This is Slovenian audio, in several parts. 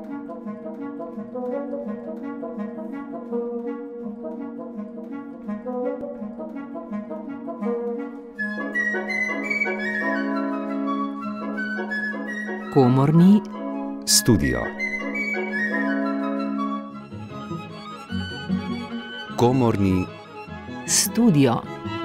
Komorni studio. Komorni studio.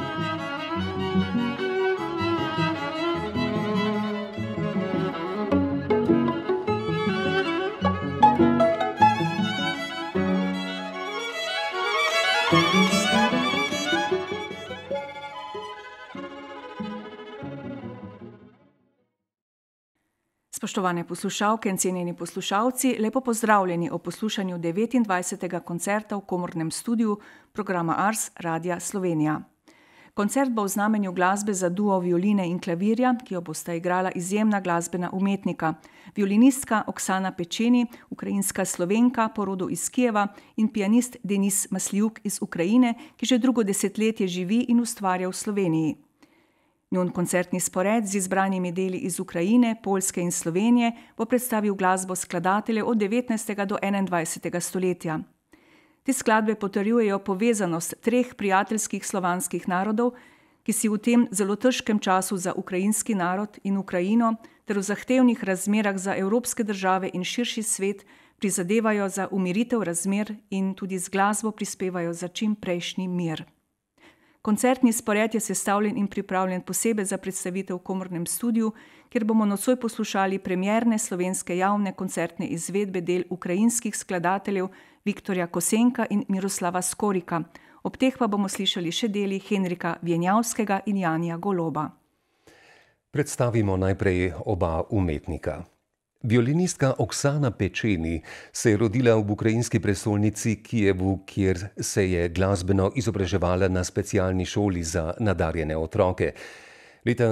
Spoštovane poslušalke in cenjeni poslušalci, lepo pozdravljeni ob poslušanju 29. koncerta v Komornem studiu programa Ars Radia Slovenija. Koncert bo v znamenju glasbe za duo violine in klavirja, ki jo bosta igrala izjemna glasbena umetnika, violinistka Oksana Pečeni, ukrajinska Slovenka po rodu iz Kijeva in pianist Denis Masljuk iz Ukrajine, ki že drugo desetletje živi in ustvarja v Sloveniji. Njun koncertni spored z izbranimi deli iz Ukrajine, Poljske in Slovenije bo predstavil glasbo skladateljev od 19. do 21. stoletja. Te skladbe potrjujejo povezanost treh prijateljskih slovanskih narodov, ki si v tem zelo težkem času za ukrajinski narod in Ukrajino ter v zahtevnih razmerah za evropske države in širši svet prizadevajo za umiritev razmer in tudi z glasbo prispevajo za čim prejšnji mir. Koncertni spored je sestavljen in pripravljen posebej za predstavitev v Komornem studiu, kjer bomo nocoj poslušali premierne slovenske javne koncertne izvedbe del ukrajinskih skladateljev Viktorja Kosenka in Miroslava Skorika. Ob teh pa bomo slišali še deli Henrika Vjenjavskega in Janija Goloba. Predstavimo najprej oba umetnika. Violinistka Oksana Pečeni se je rodila v ukrajinski prestolnici Kijevu, kjer se je glasbeno izobraževala na specialni šoli za nadarjene otroke. Leta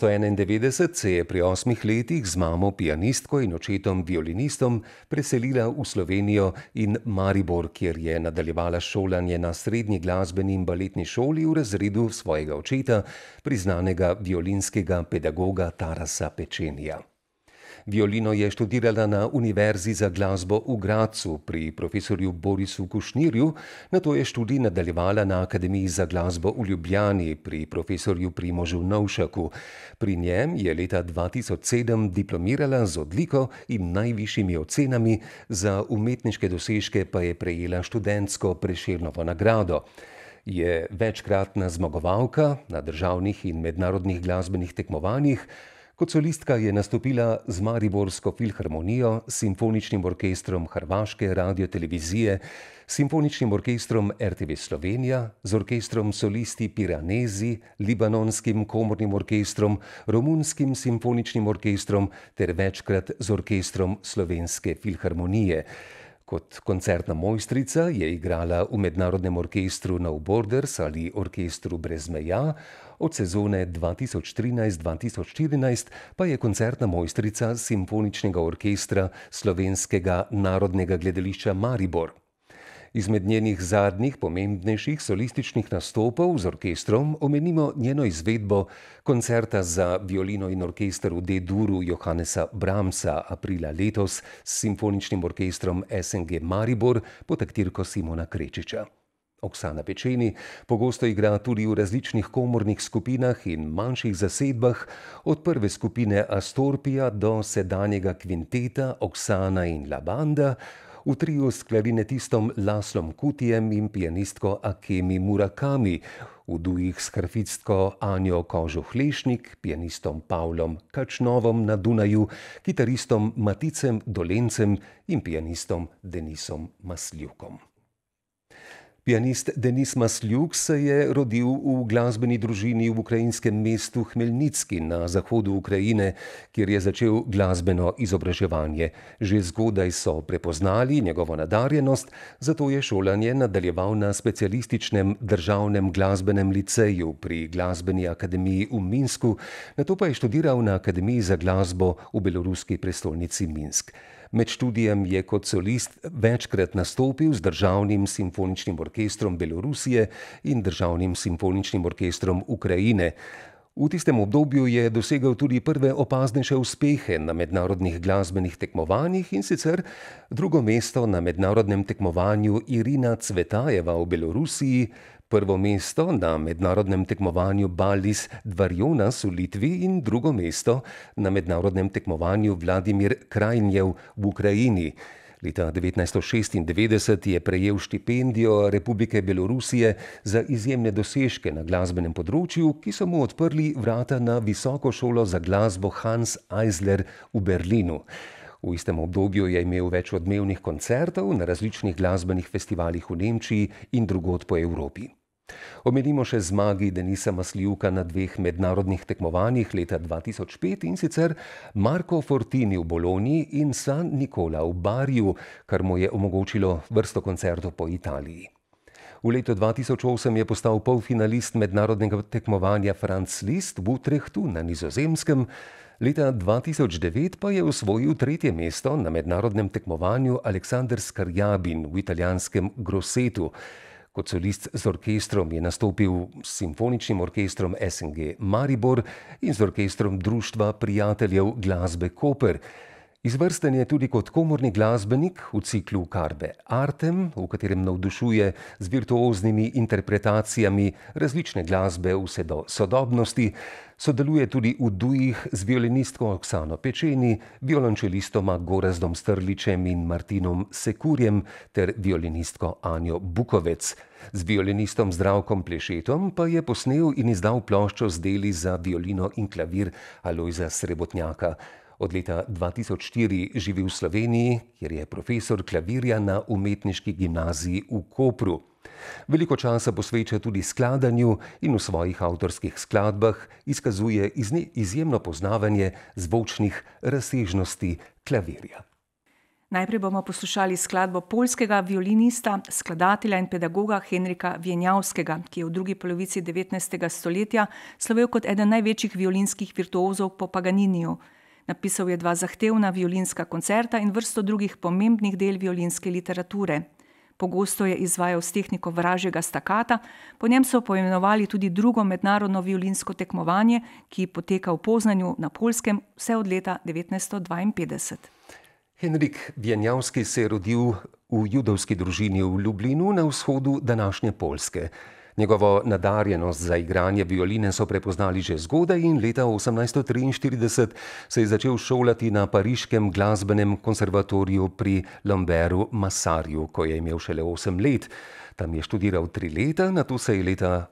1991 se je pri 8 letih z mamo pianistko in očetom violinistom preselila v Slovenijo in Maribor, kjer je nadaljevala šolanje na srednji glasbeni in baletni šoli v razredu svojega očeta, priznanega violinskega pedagoga Tarasa Pečenija. Violino je študirala na Univerzi za glasbo v Gradcu pri profesorju Borisu Kušnirju, nato je študij nadaljevala na Akademiji za glasbo v Ljubljani pri profesorju Primožu Novšaku. Pri njem je leta 2007 diplomirala z odliko in najvišjimi ocenami, za umetniške dosežke pa je prejela študentsko Prešernovo nagrado. Je večkratna zmagovalka na državnih in mednarodnih glasbenih tekmovanjih. Kot solistka je nastopila z Mariborsko filharmonijo, simfoničnim orkestrom Hrvaške radiotelevizije, simfoničnim orkestrom RTV Slovenija, z orkestrom Solisti Piranesi, libanonskim komornim orkestrom, romunskim simfoničnim orkestrom ter večkrat z orkestrom Slovenske filharmonije. Kot koncertna mojstrica je igrala v mednarodnem orkestru No Borders ali orkestru Brez meja, od sezone 2013-2014 pa je koncertna mojstrica simfoničnega orkestra Slovenskega narodnega gledališča Maribor. Izmed njenih zadnjih pomembnejših solističnih nastopov z orkestrom omenimo njeno izvedbo koncerta za violino in orkester v D-duru Johannesa Brahmsa aprila letos s simfoničnim orkestrom SNG Maribor pod taktirko Simona Krečiča. Oksana Pečeni pogosto igra tudi v različnih komornih skupinah in manjših zasedbah, od prve skupine Astorpija do sedanjega kvinteta Oksana in La Banda, v triu s klarinetistom Laslom Kutijem in pianistko Akemi Murakami, v dujih s harfistko Anjo Kožuh-Lešnik, pianistom Pavlom Kačnovom na Dunaju, kitaristom Maticem Dolencem in pianistom Denisom Masljukom. Pianist Denis Masljuk se je rodil v glasbeni družini v ukrajinskem mestu Hmelnitski na zahodu Ukrajine, kjer je začel glasbeno izobraževanje. Že zgodaj so prepoznali njegovo nadarjenost, zato je šolanje nadaljeval na specialističnem državnem glasbenem liceju pri Glasbeni akademiji v Minsku, nato pa je študiral na Akademiji za glasbo v beloruski prestolnici Minsk. Med študijem je kot solist večkrat nastopil z Državnim simfoničnim orkestrom Belorusije in Državnim simfoničnim orkestrom Ukrajine. V V tistem obdobju je dosegel tudi prve opaznejše uspehe na mednarodnih glasbenih tekmovanjih, in sicer drugo mesto na mednarodnem tekmovanju Irina Cvetajeva v Belorusiji, prvo mesto na mednarodnem tekmovanju Ballis Dvarjonas v Litvi in drugo mesto na mednarodnem tekmovanju Vladimir Krajnjev v Ukrajini. Leta 1996 je prejel štipendijo Republike Belorusije za izjemne dosežke na glasbenem področju, ki so mu odprli vrata na visoko šolo za glasbo Hans Eisler v Berlinu. V istem obdobju je imel več odmevnih koncertov na različnih glasbenih festivalih v Nemčiji in drugod po Evropi. Omenimo še zmagi Denisa Masljuka na 2 mednarodnih tekmovanjih leta 2005, in sicer Marco Fortini v Bologni in San Nicola v Bariju, kar mu je omogočilo vrsto koncertov po Italiji. V letu 2008 je postal polfinalist mednarodnega tekmovanja Franz Liszt v Utrechtu na Nizozemskem, leta 2009 pa je osvojil 3. mesto na mednarodnem tekmovanju Aleksander Skarjabin v italijanskem Grossetu. Kot solist z orkestrom je nastopil s simfoničnim orkestrom SNG Maribor in z orkestrom Društva prijateljev glasbe Koper. Izvrsten je tudi kot komorni glasbenik v ciklu Carpe Artem, v katerem navdušuje z virtuoznimi interpretacijami različne glasbe vse do sodobnosti. Sodeluje tudi v duih z violinistko Oksano Pečeni, violončelistoma Gorazdom Strličem in Martinom Sekurjem ter violinistko Anjo Bukovec. Z violinistom Zdravkom Plešetom pa je posnel in izdal ploščo z deli za violino in klavir Alojza Srebotnjaka. Od leta 2004 živi v Sloveniji, kjer je profesor klavirja na Umetniški gimnaziji v Kopru. Veliko časa posveča tudi skladanju in v svojih avtorskih skladbah izkazuje izjemno poznavanje zvočnih razsežnosti klavirja. Najprej bomo poslušali skladbo poljskega violinista, skladatelja in pedagoga Henrika Wieniawskiego, ki je v drugi polovici 19. stoletja slovel kot eden največjih violinskih virtuozov po Paganiniju. Napisal je 2 zahtevna violinska koncerta in vrsto drugih pomembnih del violinske literature. Pogosto je izvajal s tehniko vražjega stakata, po njem so poimenovali tudi drugo mednarodno violinsko tekmovanje, ki poteka v Poznanju na Poljskem vse od leta 1952. Henrik Wieniawski se je rodil v judovski družini v Lublinu na vzhodu današnje Poljske. Njegovo nadarjenost za igranje violine so prepoznali že zgodaj in leta 1843 se je začel šolati na pariškem glasbenem konservatoriju pri Lambertu Massarju, ko je imel šele 8 let. Tam je študiral 3 leta, nato se je leta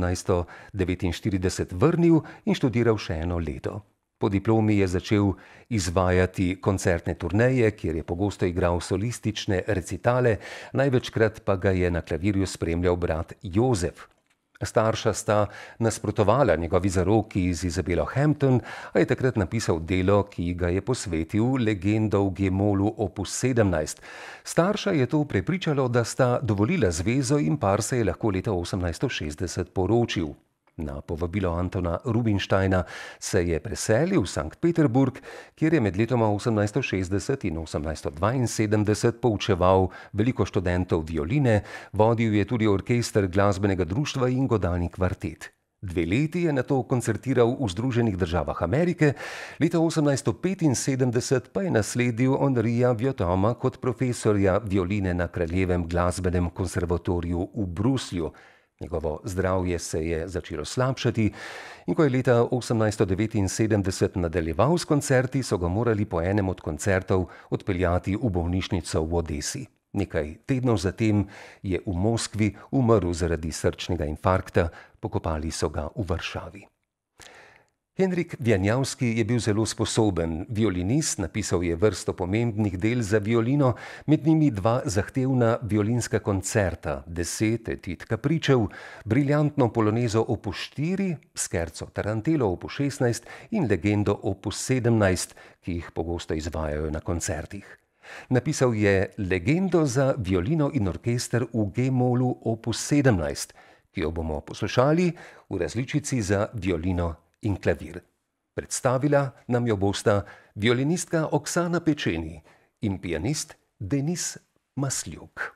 1849 vrnil in študiral še 1 leto. Po diplomi je začel izvajati koncertne turneje, kjer je pogosto igral solistične recitale, največkrat pa ga je na klavirju spremljal brat Jozef. Starša sta nasprotovala njegovi zaroki z Izabelo Hampton, a je takrat napisal delo, ki ga je posvetil Legendo v G-molu opus 17. Starša je to prepričalo, da sta dovolila zvezo in par se je lahko leta 1860 poročil. Na povabilo Antona Rubinsteina se je preselil v Sankt Peterburg, kjer je med letoma 1860 in 1872 poučeval veliko študentov violine, vodil je tudi orkester glasbenega društva in godalni kvartet. 2 leti je nato koncertiral v Združenih državah Amerike, leta 1875 pa je nasledil Henrija Viotoma kot profesorja violine na Kraljevem glasbenem konservatoriju v Bruslju. Njegovo zdravje se je začelo slabšati in ko je leta 1879 nadaljeval s koncerti, so ga morali po enem od koncertov odpeljati v bolnišnico v Odesi. Nekaj tednov zatem je v Moskvi umrl zaradi srčnega infarkta, pokopali so ga v Varšavi. Henrik Wieniawski je bil zelo sposoben violinist, napisal je vrsto pomembnih del za violino, med njimi 2 zahtevna violinska koncerta, 10 etuid kapričev, briljantno polonezo opus 4, scherzo tarantelo opus 16 in legendo opus 17, ki jih pogosto izvajajo na koncertih. Napisal je legendo za violino in orkester v G-molu opus 17, ki jo bomo poslušali v različici za violino in klavir. Predstavila nam jo bosta violinistka Oksana Pečeni in pianist Denis Masljuk.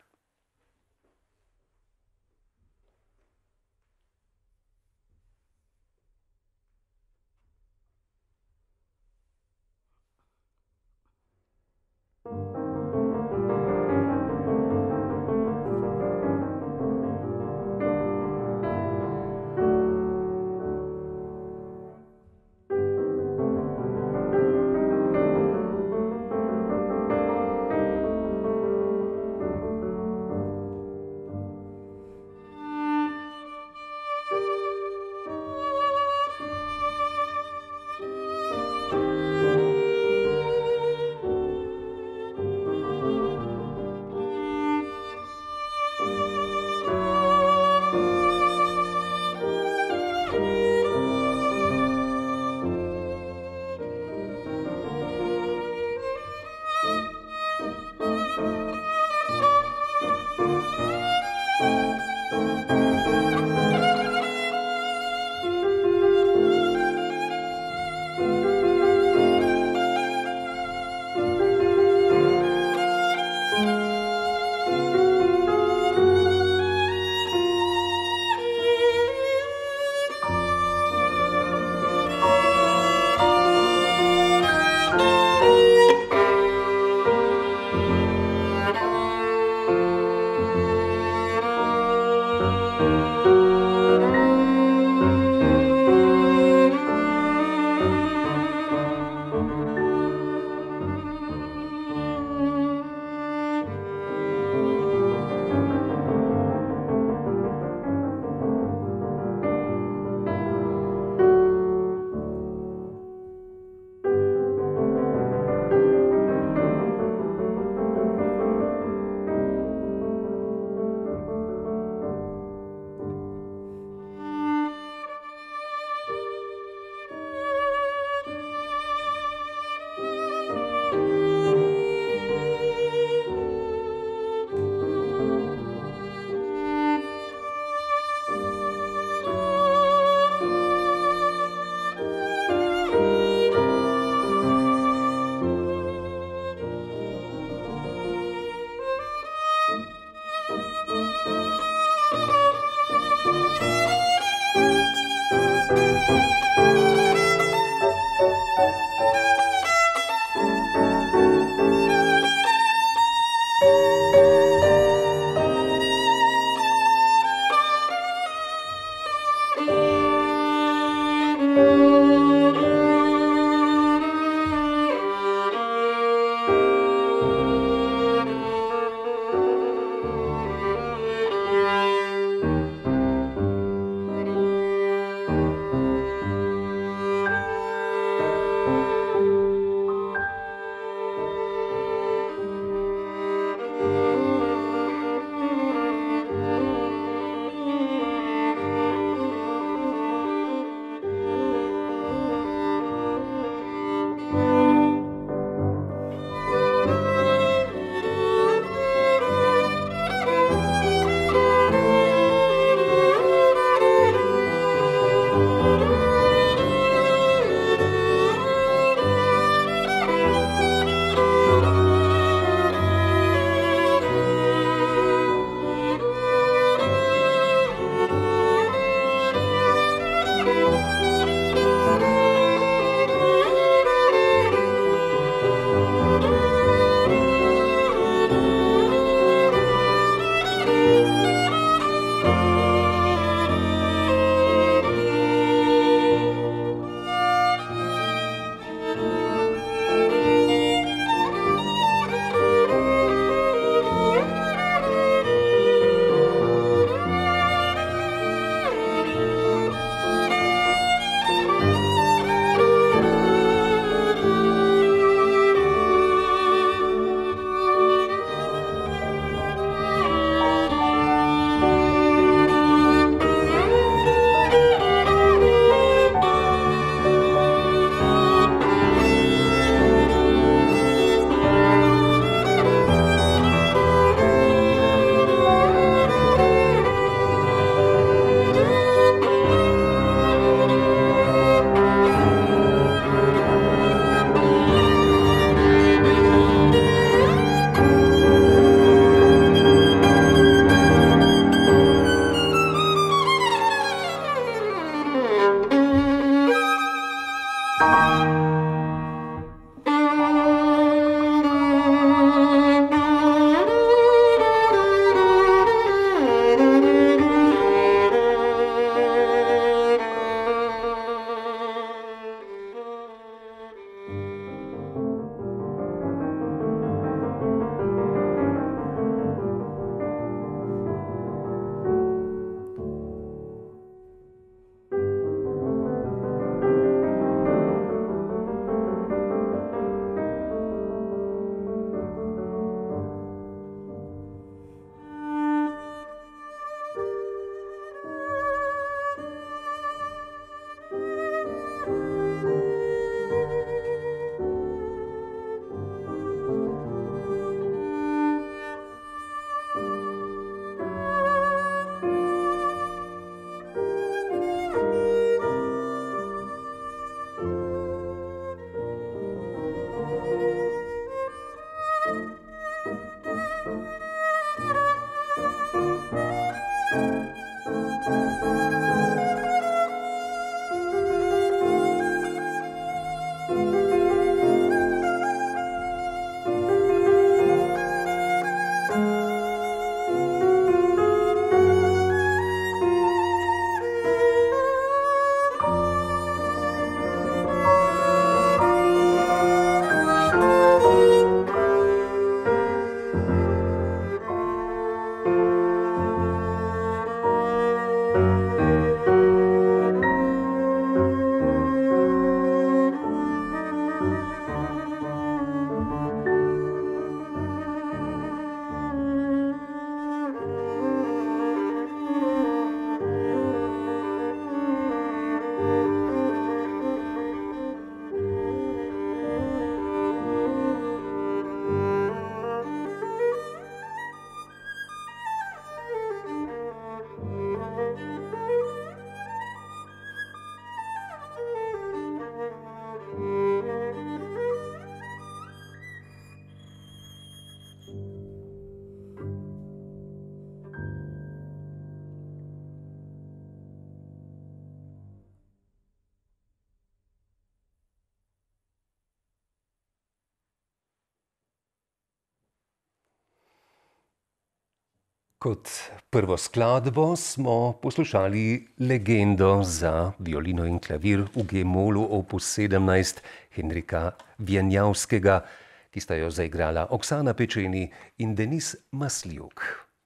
Kot prvo skladbo smo poslušali legendo za violino in klavir v G-molu opus 17 Henrika Wieniawskiego, ki sta jo zaigrala Oksana Pečeni in Denis Masljuk.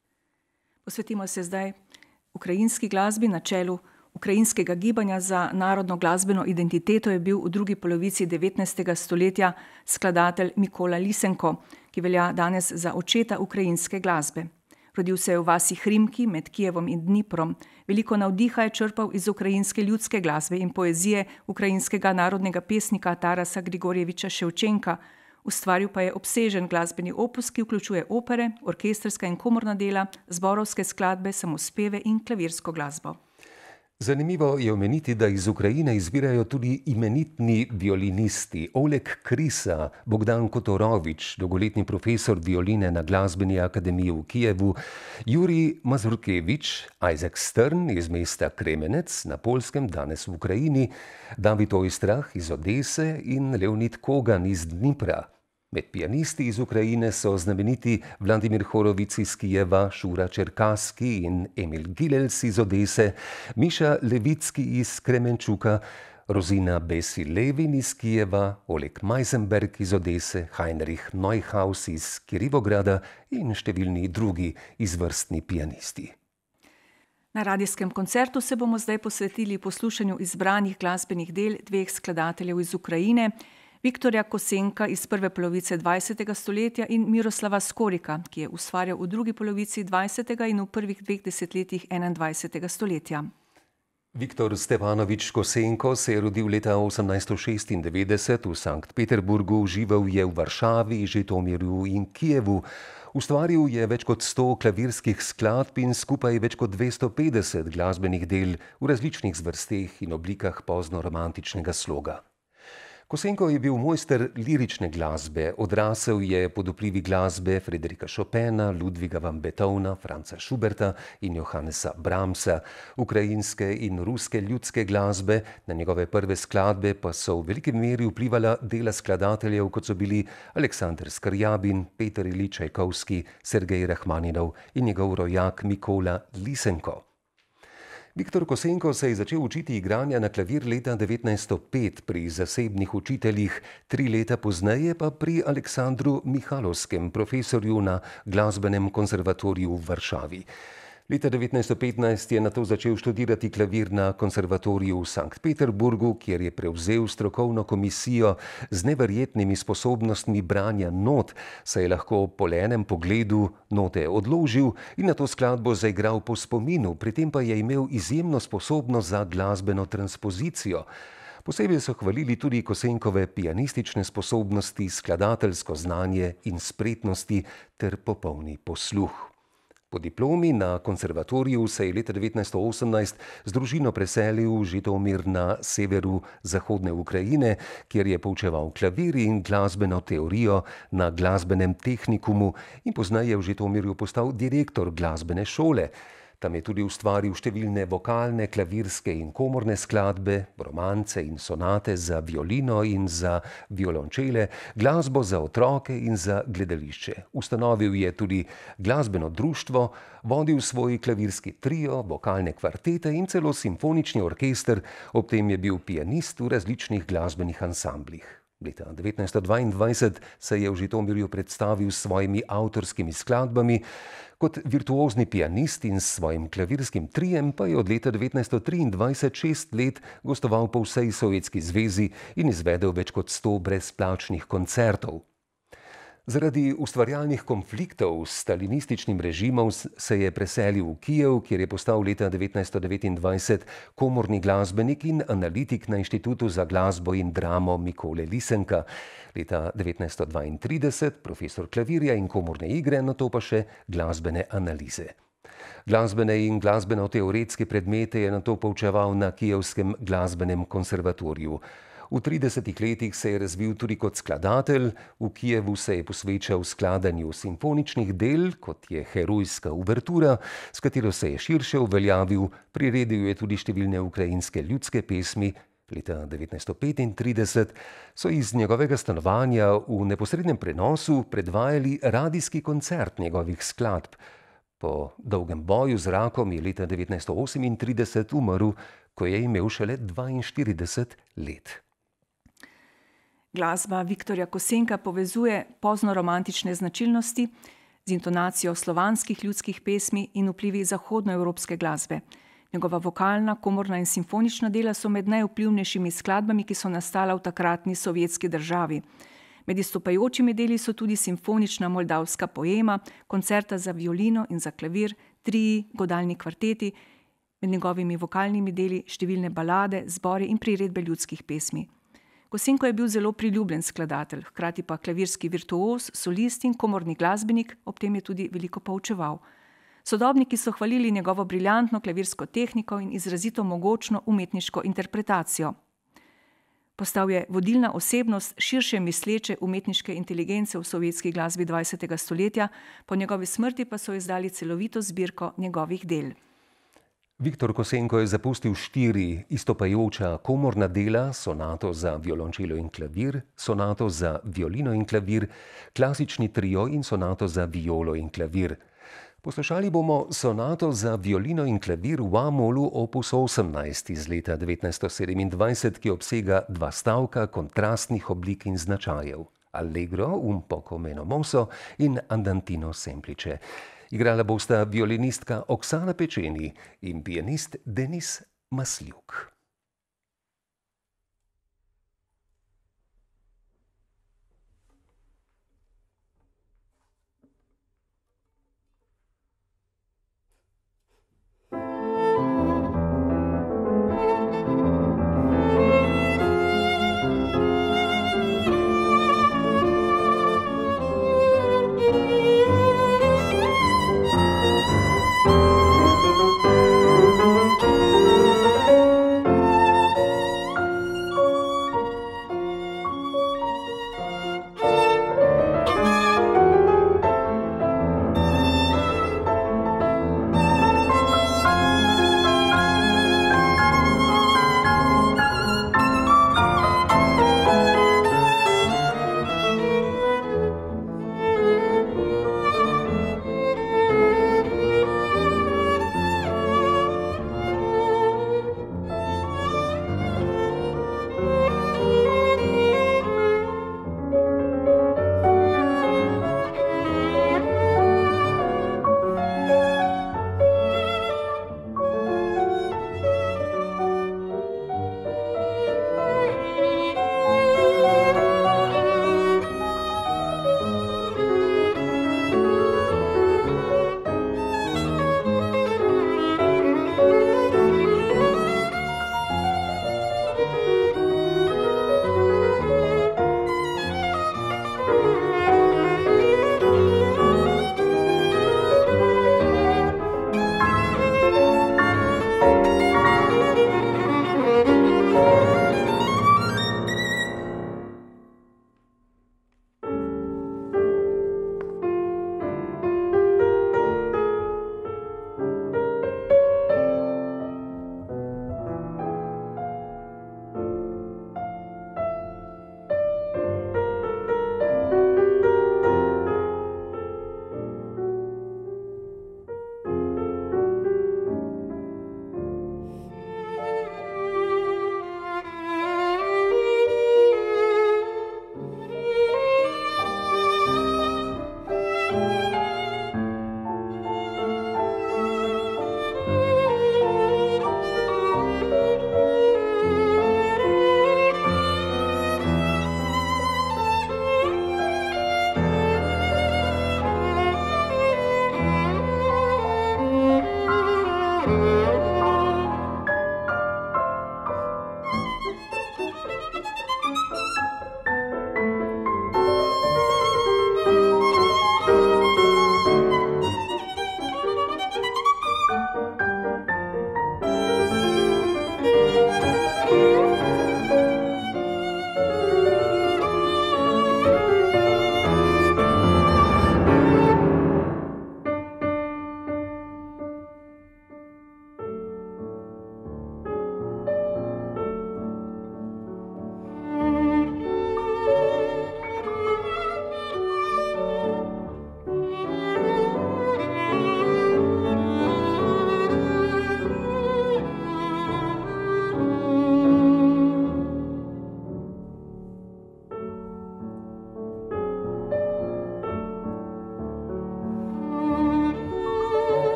Posvetimo se zdaj ukrajinski glasbi. Na čelu ukrajinskega gibanja za narodno glasbeno identiteto je bil v drugi polovici 19. stoletja skladatelj Mikola Lysenko, ki velja danes za očeta ukrajinske glasbe. Rodil se je v vasi Hrimki med Kijevom in Dniprom. Veliko navdiha je črpal iz ukrajinske ljudske glasbe in poezije ukrajinskega narodnega pesnika Tarasa Grigorjeviča Ševčenka. Ustvaril pa je obsežen glasbeni opus, ki vključuje opere, orkestrska in komorna dela, zborovske skladbe, samospeve in klavirsko glasbo. Zanimivo je omeniti, da iz Ukrajine izvirajo tudi imenitni violinisti Oleg Krisa, Bogdan Kotorovič, dolgoletni profesor violine na Glasbeni akademiji v Kijevu, Jurij Mazurkevič, Isaac Stern iz mesta Kremenec na Poljskem, danes v Ukrajini, David Oistrach iz Odese in Leonid Kogan iz Dnipra. Med pianisti iz Ukrajine so znameniti Vladimir Horovic iz Kijeva, Šura Čerkaski in Emil Gilels iz Odese, Miša Levicki iz Kremenčuka, Rozina Besi-Levin iz Kijeva, Oleg Majzenberg iz Odese, Heinrich Neuhaus iz Kirivograda in številni drugi izvrstni pianisti. Na radijskem koncertu se bomo zdaj posvetili poslušanju izbranih glasbenih del dveh skladateljev iz Ukrajine, Viktorja Kosenka iz prve polovice 20. stoletja in Miroslava Skorika, ki je ustvarjal v drugi polovici 20. in v prvih dveh desetletjih 21. stoletja. Viktor Stevanovič Kosenko se je rodil leta 1896 v Sankt Peterburgu, živel je v Varšavi, Žitomirju in Kijevu. Ustvaril je več kot 100 klavirskih skladb in skupaj več kot 250 glasbenih del v različnih zvrsteh in oblikah pozno-romantičnega sloga. Kosenko je bil mojster lirične glasbe, odrasel je pod vplivi glasbe Frederika Chopina, Ludviga van Beethovna, Franza Schuberta in Johannesa Brahmsa, ukrajinske in ruske ljudske glasbe, na njegove prve skladbe pa so v veliki meri vplivala dela skladateljev, kot so bili Aleksandr Skrjabin, Peter Iljič Čajkovski, Sergej Rahmaninov in njegov rojak Mikola Lysenko. Viktor Kosenko se je začel učiti igranja na klavir leta 1905 pri zasebnih učiteljih, 3 leta pozneje pa pri Aleksandru Mihalovskem, profesorju na Glasbenem konservatoriju v Varšavi. Leta 1915 je nato začel študirati klavir na konservatoriju v Sankt Peterburgu, kjer je prevzel strokovno komisijo z neverjetnimi sposobnostmi branja not, saj je lahko po enem pogledu note odložil in nato skladbo zaigral po spominu, pri tem pa je imel izjemno sposobnost za glasbeno transpozicijo. Posebej so hvalili tudi Kosenkove pianistične sposobnosti, skladateljsko znanje in spretnosti ter popolni posluh. Po diplomi na konservatoriju se je leta 1918 z družino preselil v Žitomir na severu zahodne Ukrajine, kjer je poučeval klavir in glasbeno teorijo na glasbenem tehnikumu in pozneje v Žitomirju postal direktor glasbene šole. Tam je tudi ustvaril številne vokalne, klavirske in komorne skladbe, romance in sonate za violino in za violončele, glasbo za otroke in za gledališče. Ustanovil je tudi glasbeno društvo, vodil svoj klavirski trio, vokalne kvartete in celo simfonični orkester, ob tem je bil pianist v različnih glasbenih ansamblih. Leta 1922 se je v Žitomirju predstavil s svojimi avtorskimi skladbami, kot virtuozni pianist in s svojim klavirskim trijem pa je od leta 1923 6 let gostoval po vsej Sovjetski zvezi in izvedel več kot 100 brezplačnih koncertov. Zaradi ustvarjalnih konfliktov s stalinističnim režimom se je preselil v Kijev, kjer je postal leta 1929 komorni glasbenik in analitik na Inštitutu za glasbo in dramo Mikole Lysenka. Leta 1932 profesor klavirja in komorne igre, nato pa še glasbene analize. Glasbene in glasbeno-teoretske predmete je nato poučeval na Kijevskem glasbenem konservatoriju. V 30 letih se je razvil tudi kot skladatelj, v Kijevu se je posvečal skladanju simfoničnih del, kot je Herojska uvertura, s katero se je širše uveljavil, priredil je tudi številne ukrajinske ljudske pesmi. Leta 1935 so iz njegovega stanovanja v neposrednem prenosu predvajali radijski koncert njegovih skladb. Po dolgem boju z rakom je leta 1938 umrl, ko je imel šele 42 let. Glasba Viktorja Kosenka povezuje poznoromantične značilnosti z intonacijo slovanskih ljudskih pesmi in vplivi zahodnoevropske glasbe. Njegova vokalna, komorna in simfonična dela so med najvplivnejšimi skladbami, ki so nastala v takratni sovjetski državi. Med izstopajočimi deli so tudi simfonična moldavska poema, koncerta za violino in za klavir, triji, godalni kvarteti, med njegovimi vokalnimi deli številne balade, zbori in priredbe ljudskih pesmi. Kosenko je bil zelo priljubljen skladatelj, hkrati pa klavirski virtuoz, solist in komorni glasbenik, ob tem je tudi veliko poučeval. Sodobniki so hvalili njegovo briljantno klavirsko tehniko in izrazito mogočno umetniško interpretacijo. Postal je vodilna osebnost širše misleče umetniške inteligence v sovjetski glasbi 20. stoletja, po njegovi smrti pa so izdali celovito zbirko njegovih del. Viktor Kosenko je zapustil 4 izstopajoča komorna dela, sonato za violončelo in klavir, sonato za violino in klavir, klasični trio in sonato za violo in klavir. Poslušali bomo sonato za violino in klavir v A-molu opus 18 iz leta 1927, ki obsega 2 stavka kontrastnih oblik in značajev: allegro, un poco meno mosso in andantino semplice. Igrala bosta violinistka Oksana Pečeni in pianist Denis Masljuk.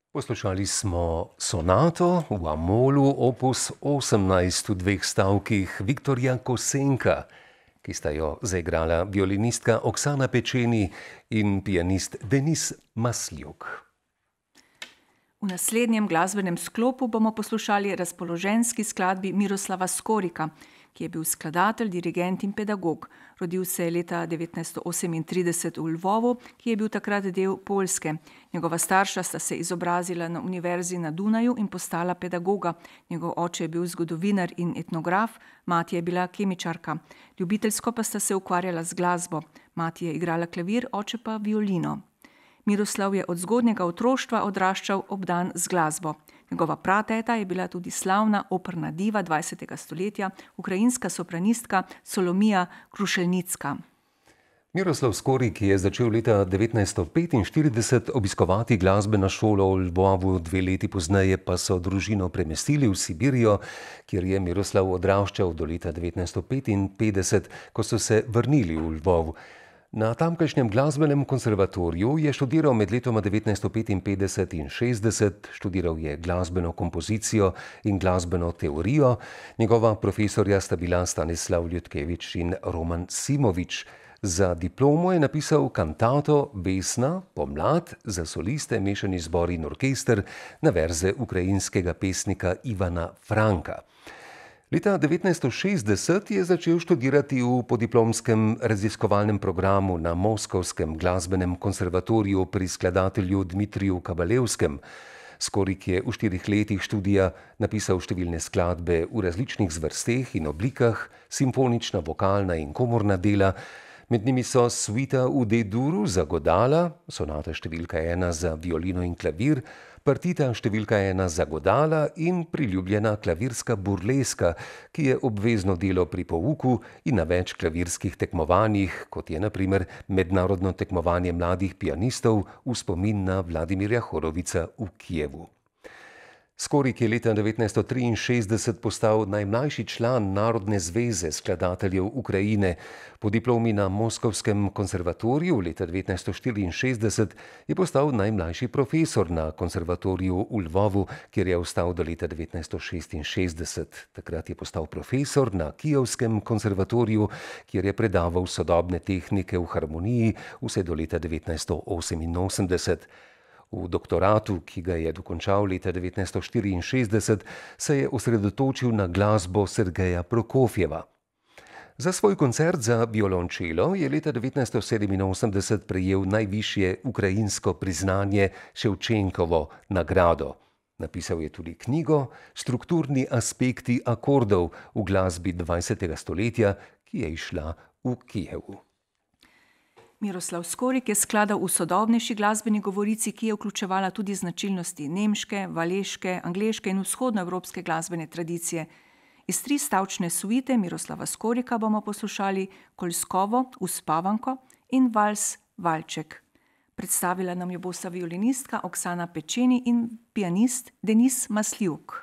Poslušali smo sonato v Amolu opus 18 v dveh stavkih Viktorja Kosenka, ki sta jo zaigrala violinistka Oksana Pečeni in pianist Denis Masljuk. V naslednjem glasbenem sklopu bomo poslušali razpoloženjski skladbi Miroslava Skorika, ki je bil skladatelj, dirigent in pedagog. Rodil se je leta 1938 v Lvovu, ki je bil takrat del Poljske. Njegova starša sta se izobrazila na univerzi na Dunaju in postala pedagoga. Njegov oče je bil zgodovinar in etnograf, mati je bila kemičarka. Ljubiteljsko pa sta se ukvarjala z glasbo. Mati je igrala klavir, oče pa violino. Miroslav je od zgodnjega otroštva odraščal obdan z glasbo. Njegova prateta je bila tudi slavna operna diva 20. stoletja, ukrajinska sopranistka Solomija Krušelnicka. Miroslav Skorik je začel leta 1945 obiskovati glasbeno šolo v Lvovu, 2 leti pozneje pa so družino premestili v Sibirijo, kjer je Miroslav odraščal do leta 1955, ko so se vrnili v Lvov. Na tamkajšnjem glasbenem konservatoriju je študiral med letoma 1955 in 60, študiral je glasbeno kompozicijo in glasbeno teorijo. Njegova profesorja sta bila Stanislav Ljutkevič in Roman Simovič. Za diplomo je napisal kantato Vesna, Pomlad, za soliste, mešani zbor in orkester na verze ukrajinskega pesnika Ivana Franka. Leta 1960 je začel študirati v podiplomskem raziskovalnem programu na Moskovskem glasbenem konservatoriju pri skladatelju Dmitriju Kabalevskem. Skorik je v 4 letih študija napisal številne skladbe v različnih zvrsteh in oblikah, simfonična, vokalna in komorna dela. Med njimi so suita v D-duru za godala, sonata številka 1 za violino in klavir, partita številka 1 za godala in priljubljena klavirska burleska, ki je obvezno delo pri pouku in na več klavirskih tekmovanjih, kot je na primer mednarodno tekmovanje mladih pianistov v spomin na Vladimirja Horovica v Kijevu. Skorik je leta 1963 postal najmlajši član Narodne zveze skladateljev Ukrajine. Po diplomi na Moskovskem konservatoriju leta 1964 je postal najmlajši profesor na konservatoriju v Lvovu, kjer je ostal do leta 1966. Takrat je postal profesor na Kijevskem konservatoriju, kjer je predaval sodobne tehnike v harmoniji vse do leta 1988. V doktoratu, ki ga je dokončal leta 1964, se je osredotočil na glasbo Sergeja Prokofjeva. Za svoj koncert za violončelo je leta 1987 prejel najvišje ukrajinsko priznanje Ševčenkovo nagrado. Napisal je tudi knjigo Strukturni aspekti akordov v glasbi 20. stoletja, ki je izšla v Kijevu. Miroslav Skorik je skladal v sodobnejši glasbeni govorici, ki je vključevala tudi značilnosti nemške, valeške, angleške in vzhodnoevropske glasbene tradicije. Iz 3-stavčne suite Miroslava Skorika bomo poslušali Kolskovo, Uspavanko in vals Valček. Predstavila nam jo bosta violinistka Oksana Pečeni in pianist Denis Masljuk.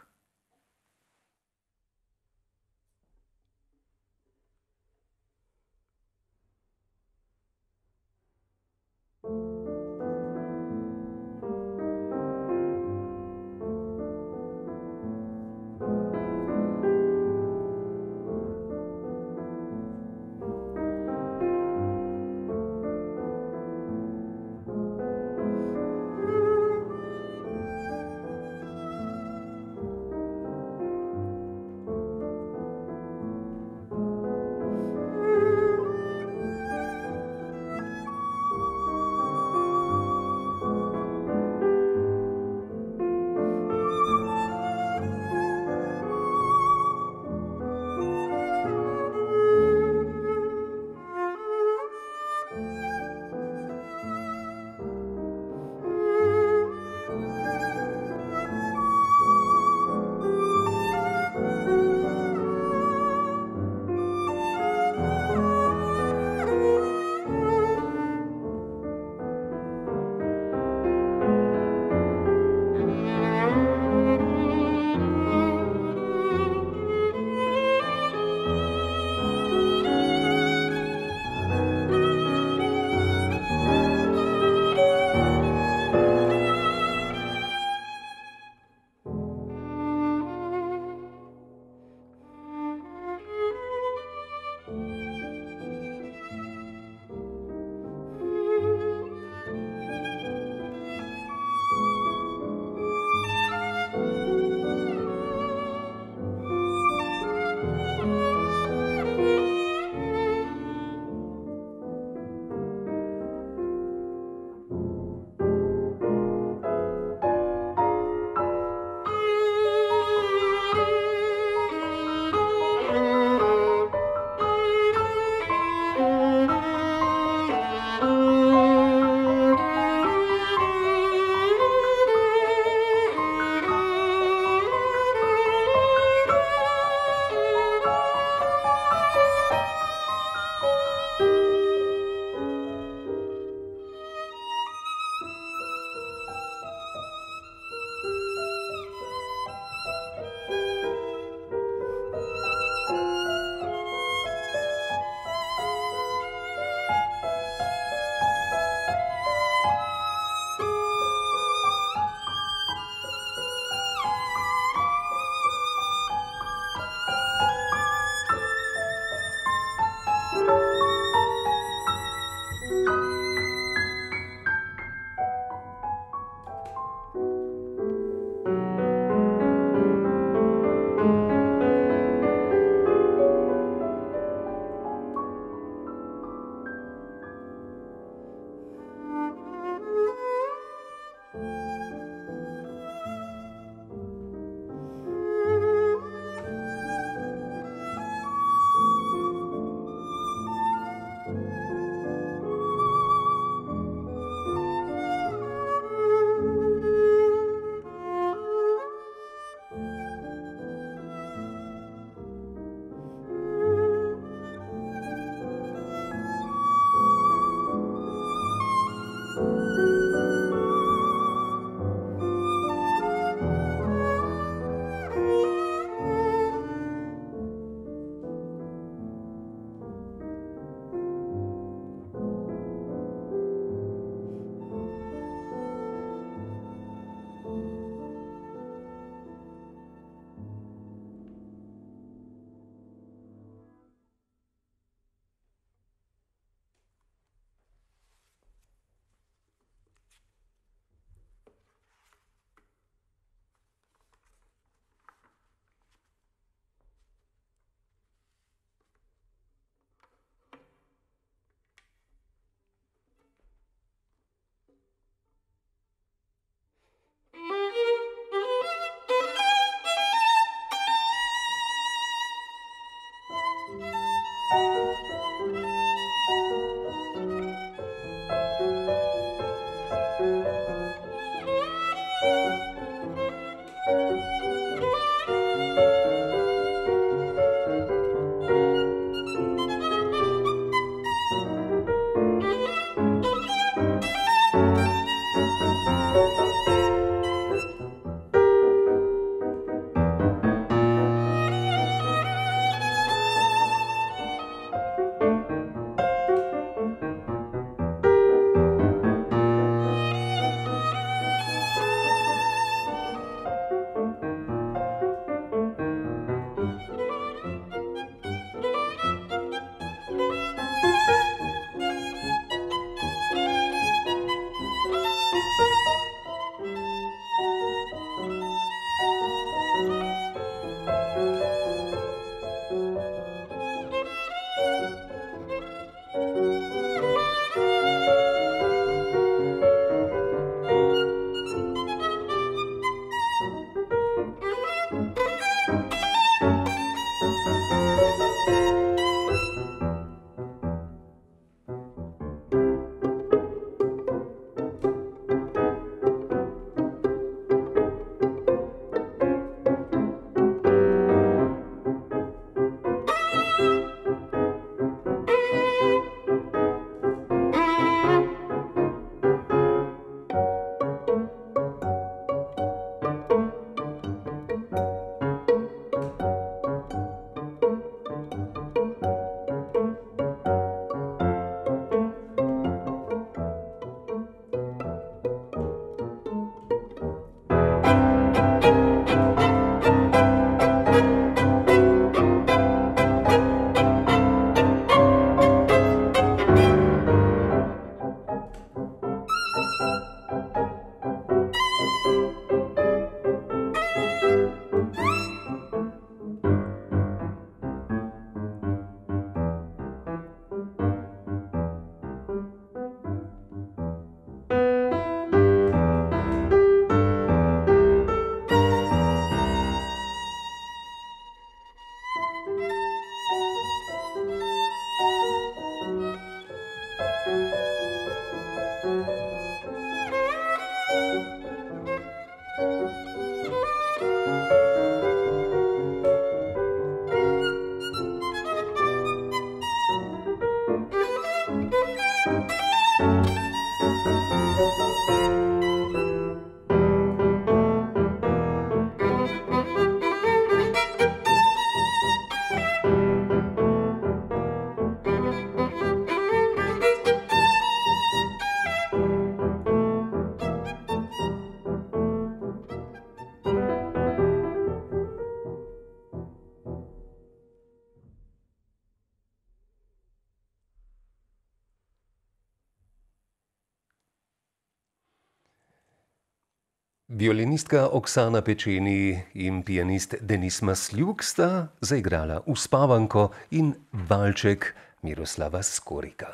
Violinistka Oksana Pečeni in pianist Denis Masljuk sta zaigrala Uspavanko in valček Miroslava Skorika.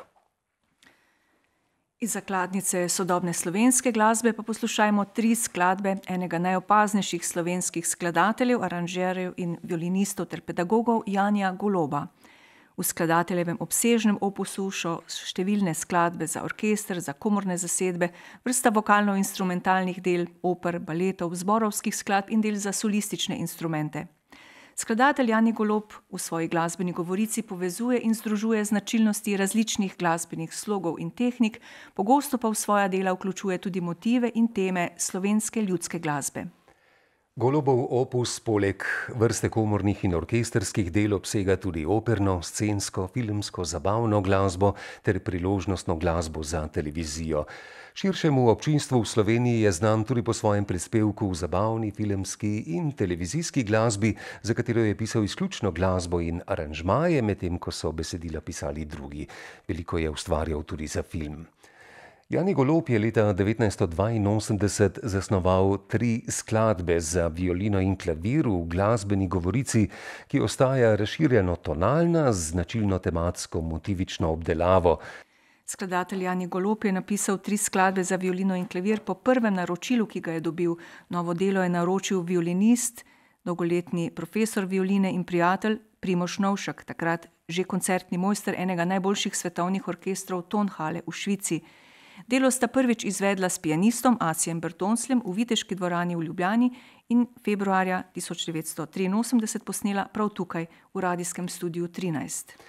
Iz zakladnice sodobne slovenske glasbe pa poslušajmo 3 skladbe enega najopaznejših slovenskih skladateljev, aranžerjev in violinistov ter pedagogov Janija Goloba. V skladateljevem obsežnem opusu so številne skladbe za orkester, za komorne zasedbe, vrsta vokalno-instrumentalnih del, oper, baletov, zborovskih skladb in del za solistične instrumente. Skladatelj Jani Golob v svoji glasbeni govorici povezuje in združuje značilnosti različnih glasbenih slogov in tehnik, pogosto pa v svoja dela vključuje tudi motive in teme slovenske ljudske glasbe. Golobov opus poleg vrste komornih in orkestrskih del obsega tudi operno, scensko, filmsko, zabavno glasbo ter priložnostno glasbo za televizijo. Širšemu občinstvu v Sloveniji je znan tudi po svojem prispevku v zabavni, filmski in televizijski glasbi, za katero je pisal izključno glasbo in aranžmaje, medtem ko so besedila pisali drugi. Veliko je ustvarjal tudi za film. Jani Golob je leta 1982 zasnoval 3 skladbe za violino in klavir v glasbeni govorici, ki ostaja razširjeno tonalna z značilno tematsko motivično obdelavo. Skladatelj Jani Golob je napisal 3 skladbe za violino in klavir po prvem naročilu, ki ga je dobil. Novo delo je naročil violinist, dolgoletni profesor violine in prijatelj Primož Novšek, takrat že koncertni mojster enega najboljših svetovnih orkestrov Tonhalle v Švici. Delo sta prvič izvedla s pianistom Acijem Bertonsljem v Viteški dvorani v Ljubljani in februarja 1983 posnela prav tukaj v radijskem studiu 13.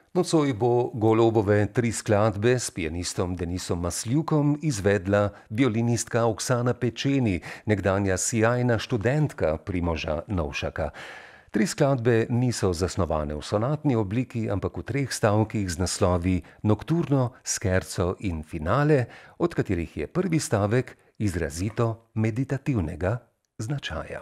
Nocoj bo Golobove 3 skladbe s pianistom Denisom Masljukom izvedla violinistka Oksana Pečeni, nekdanja sijajna študentka Primoža Novšaka. 3 skladbe niso zasnovane v sonatni obliki, ampak v 3 stavkih z naslovi Nokturno, Scherzo in Finale, od katerih je prvi stavek izrazito meditativnega značaja.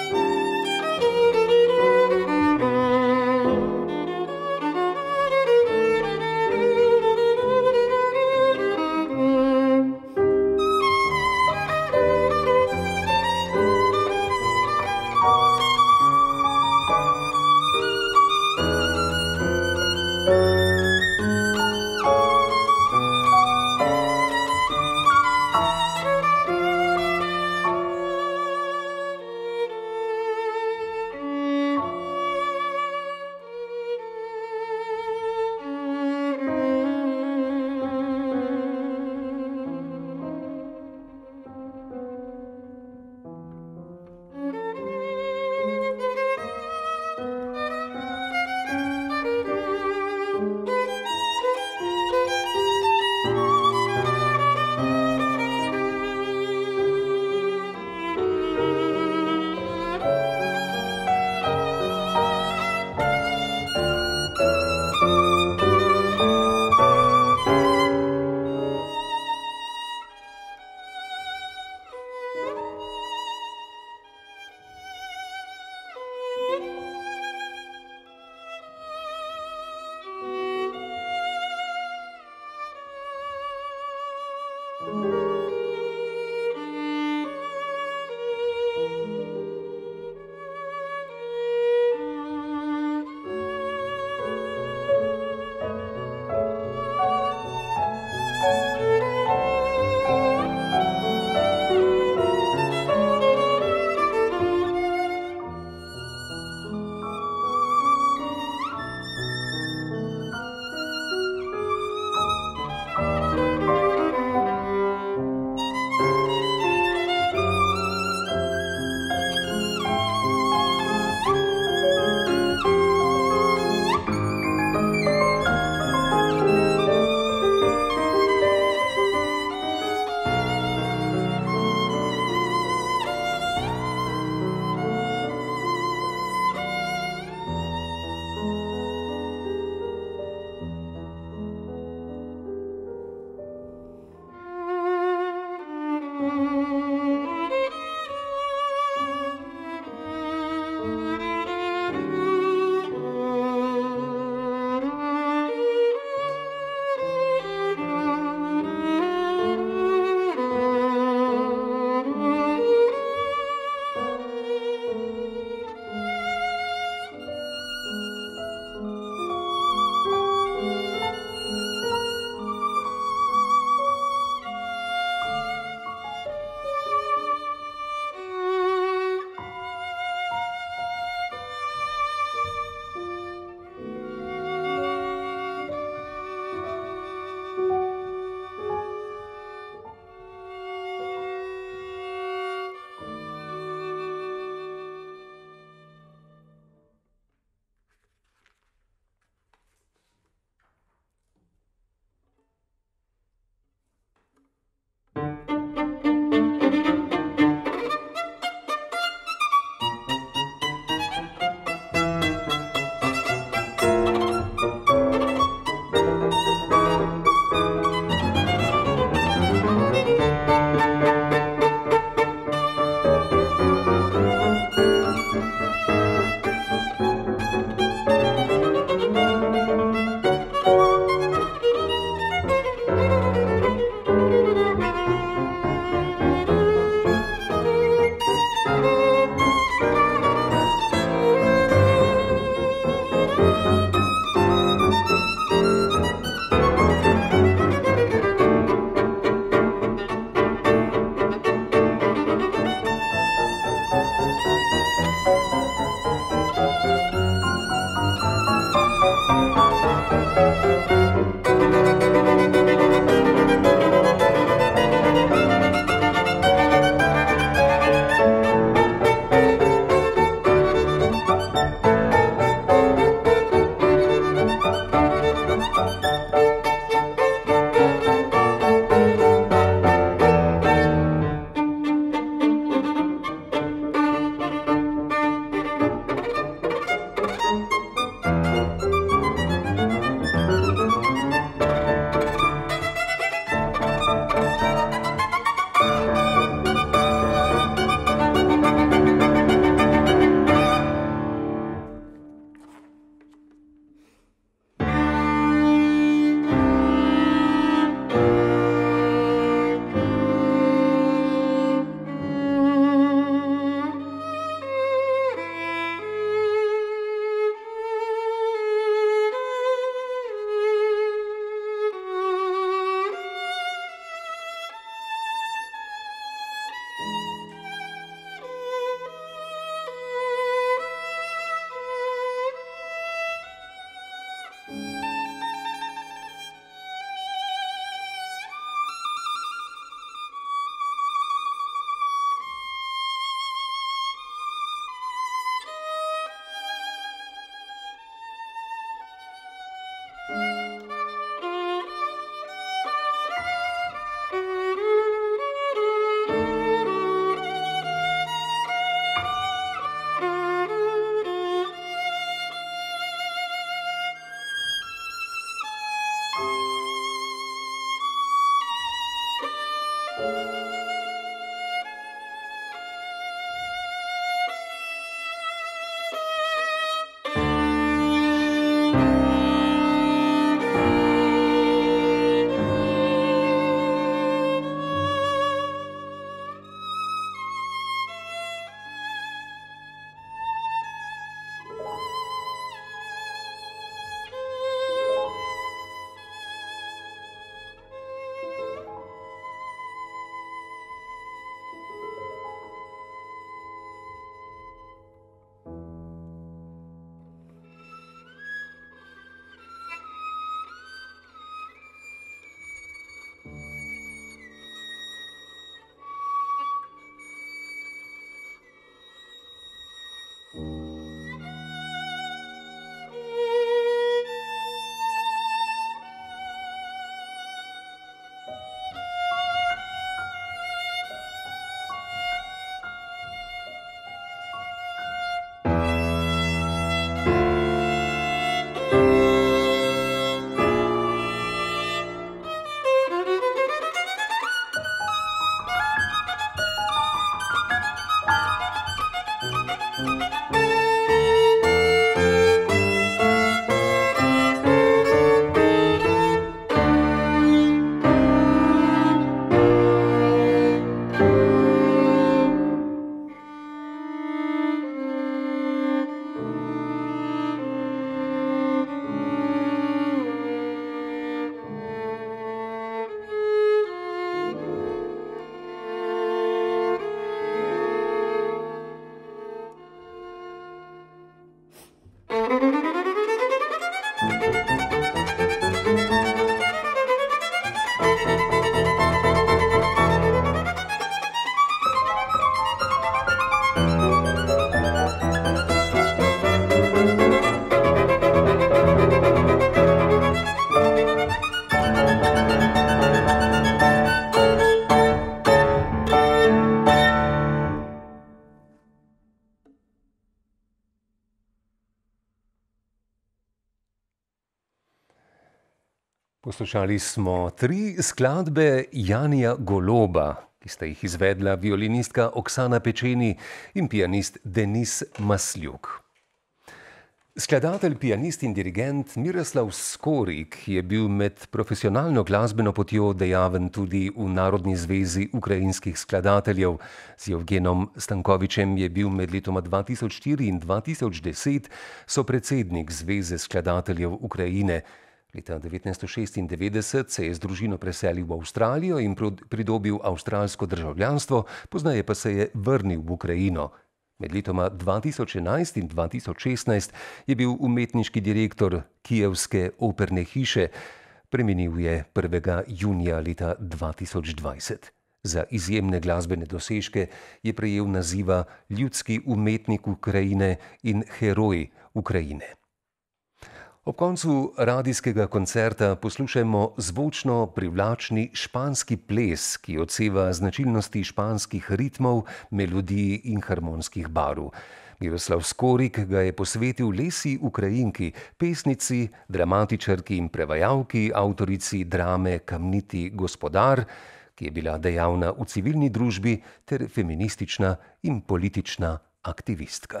Poslušali smo 3 skladbe Janija Goloba, ki sta jih izvedla violinistka Oksana Pečeni in pianist Denis Masljuk. Skladatelj, pianist in dirigent Miroslav Skorik je bil med profesionalno glasbeno potjo dejaven tudi v Narodni zvezi ukrajinskih skladateljev. Z Jevgenom Stankovičem je bil med letoma 2004 in 2010 sopredsednik Zveze skladateljev Ukrajine. Leta 1996 se je z družino preselil v Avstralijo in pridobil avstralsko državljanstvo, pozneje pa se je vrnil v Ukrajino. Med letoma 2011 in 2016 je bil umetniški direktor Kijevske operne hiše, preminil je 1. junija leta 2020. Za izjemne glasbene dosežke je prejel naziva ljudski umetnik Ukrajine in heroj Ukrajine. Ob koncu radijskega koncerta poslušajmo zvočno privlačni španski ples, ki odseva značilnosti španskih ritmov, melodij in harmonskih barv. Miroslav Skorik ga je posvetil Lesi Ukrajinki, pesnici, dramatičarki in prevajalki, avtorici drame Kamniti gospodar, ki je bila dejavna v civilni družbi ter feministična in politična aktivistka.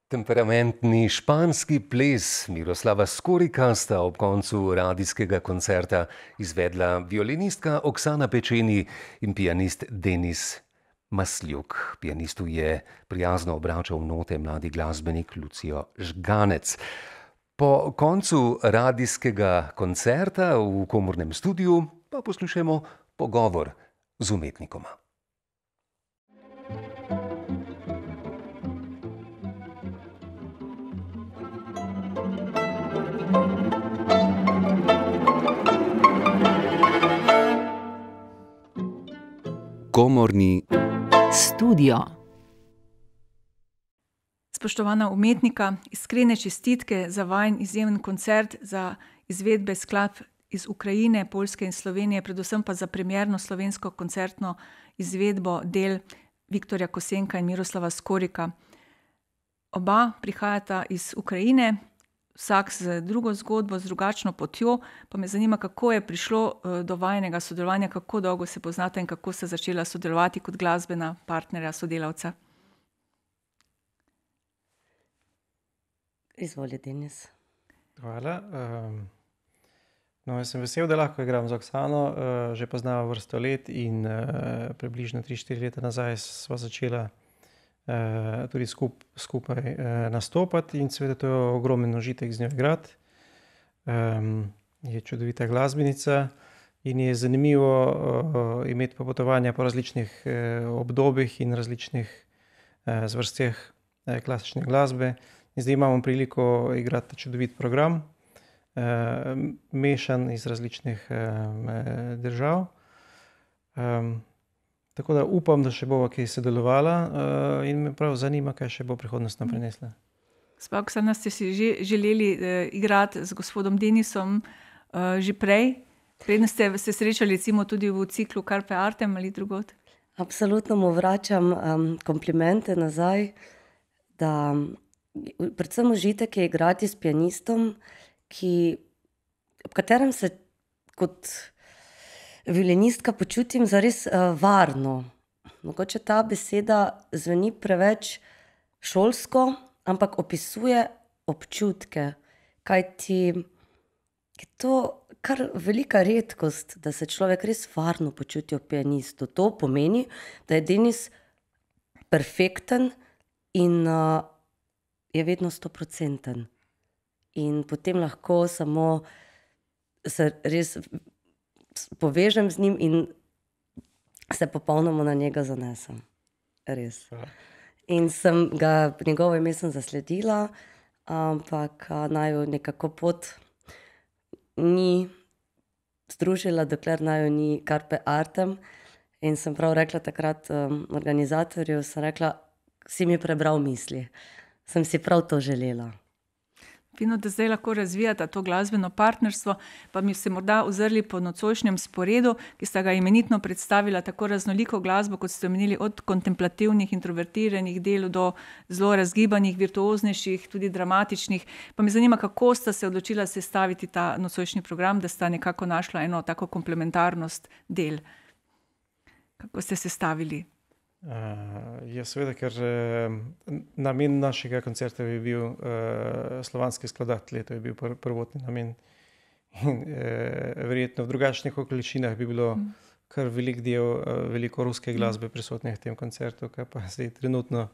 Temperamentni španski ples Miroslava Skorika sta ob koncu radijskega koncerta izvedla violinistka Oksana Pečeni in pianist Denis Masljuk. Pianistu je prijazno obračal note mladi glasbenik Lucijo Žganec. Po koncu radijskega koncerta v Komornem studiu pa poslušajmo pogovor z umetnikoma. Komorni studio. Spoštovana umetnika, iskrene čestitke za vajin izjemen koncert, za izvedbe skladb iz Ukrajine, Poljske in Slovenije, predvsem pa za premierno slovensko koncertno izvedbo del Viktorja Kosenka in Miroslava Skorika. Oba prihajata iz Ukrajine, vsak z drugo zgodbo, z drugačno potjo, pa me zanima, kako je prišlo do vajinega sodelovanja, kako dolgo se poznate in kako ste začela sodelovati kot glasbena partnerja, sodelavca. Izvoli, Denis. Hvala. Jaz sem vesel, da lahko igram z Oksano. Že poznava vrsto let in približno 3-4 leta nazaj sva začela tudi skupaj nastopati in seveda to je ogromen užitek z njo igrati. Je čudovita glasbenica in je zanimivo imeti popotovanja po različnih obdobjih in različnih zvrsteh klasične glasbe. In zdaj imamo priliko igrati čudovit program, mešan iz različnih držav. Tako da upam, da še bova kaj sodelovala in me prav zanima, kaj še bo prihodnost nam prinesla. Gospa Oksana, ste si že želeli igrati z gospodom Denisom že prej? Preden ste se srečali recimo tudi v ciklu Carpe Artem ali drugod? Absolutno mu vračam komplimente nazaj, da predvsem užitek je igrati s pianistom, ob katerem se kot violinistka počutim zares varno. Mogoče ta beseda zveni preveč šolsko, ampak opisuje občutke, kajti je to kar velika redkost, da se človek res varno počuti ob pianistu. To pomeni, da je Denis perfekten in je vedno 100%. In potem lahko samo se res povežem z njim in se popolnoma na njega zanesem. Res. In njegovo ime sem zasledila, ampak naju nekako pot ni združila, dokler naju ni Carpe Artem. In sem prav rekla takrat organizatorju, sem rekla, si mi prebral misli. Sem si prav to želela. Fino, da zdaj lahko razvijata to glasbeno partnerstvo, pa mi se morda ozrli po nocojšnjem sporedu, ki sta ga imenitno predstavila tako raznoliko glasbo, kot ste omenili, od kontemplativnih, introvertiranih del do zelo razgibanih, virtuoznejših, tudi dramatičnih. Pa me zanima, kako sta se odločila sestaviti ta nocojšnji program, da sta nekako našla eno tako komplementarnost del. Kako ste sestavili? Seveda, ker namen našega koncerta je bil slovanski skladatelj, to je bil prvotni namen. In verjetno v drugačnih okoliščinah bi bilo kar veliko ruske glasbe prisotnih v tem koncertu, kar pa zdaj trenutno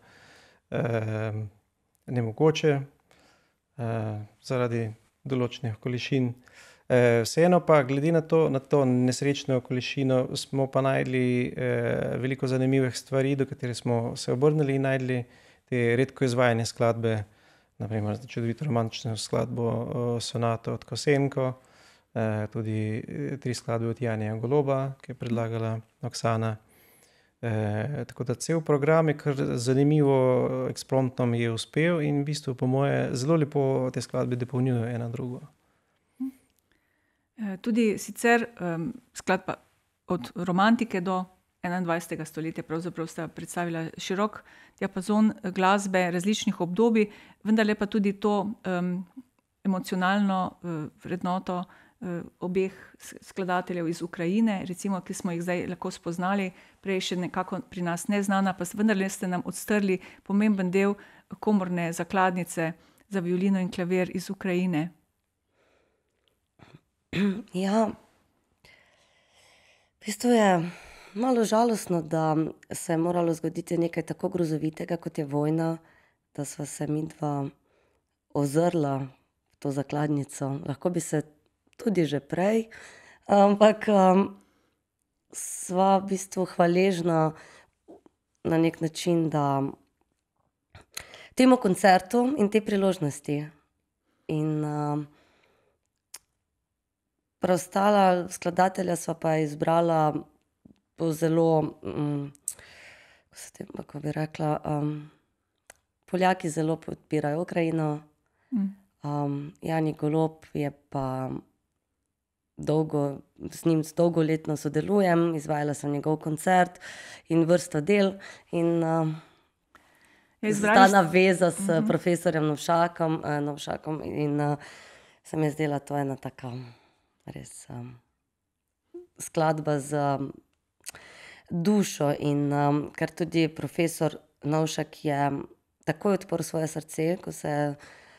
nemogoče zaradi določenih okoliščin. Vseeno pa, glede na to nesrečno okoliščino, smo pa najdli veliko zanimivih stvari, do katerih smo se obrnili in najdli te redko izvajane skladbe, naprimer čudovito romantično skladbo Sonato od Kosenko, tudi 3 skladbe od Janija Goloba, ki je predlagala Oksana. Tako da cel program je kar zanimivo, ekspromptom je uspel in v bistvu po moje zelo lepo te skladbe dopolnjujejo ena drugo. Tudi sicer skladba od romantike do 21. stoletja pravzaprav sta predstavila širok diapazon glasbe različnih obdobij, vendar pa tudi to emocionalno vrednoto obeh skladateljev iz Ukrajine, recimo, ki smo jih zdaj lahko spoznali, prej še nekako pri nas neznana, pa vendarle ste nam odstrli pomemben del komorne zakladnice za violino in klavir iz Ukrajine. Ja, v bistvu je malo žalostno, da se je moralo zgoditi nekaj tako grozovitega, kot je vojna, da sva se midva ozrla v to zakladnico. Lahko bi se tudi že prej, ampak sva v bistvu hvaležna na nek način, da temu koncertu in te priložnosti. In preostala skladatelja sva pa izbrala po zelo, kako bi rekla, Poljaki zelo podpirajo Ukrajino. Jani Golob je pa z njim dolgoletno sodelujem, izvajala sem njegov koncert in vrsto del in ta naveza s profesorjem Novšakom in se mi je zdela to ena taka res skladba z dušo in ker tudi profesor Novšak je takoj odprl svoje srce, ko se je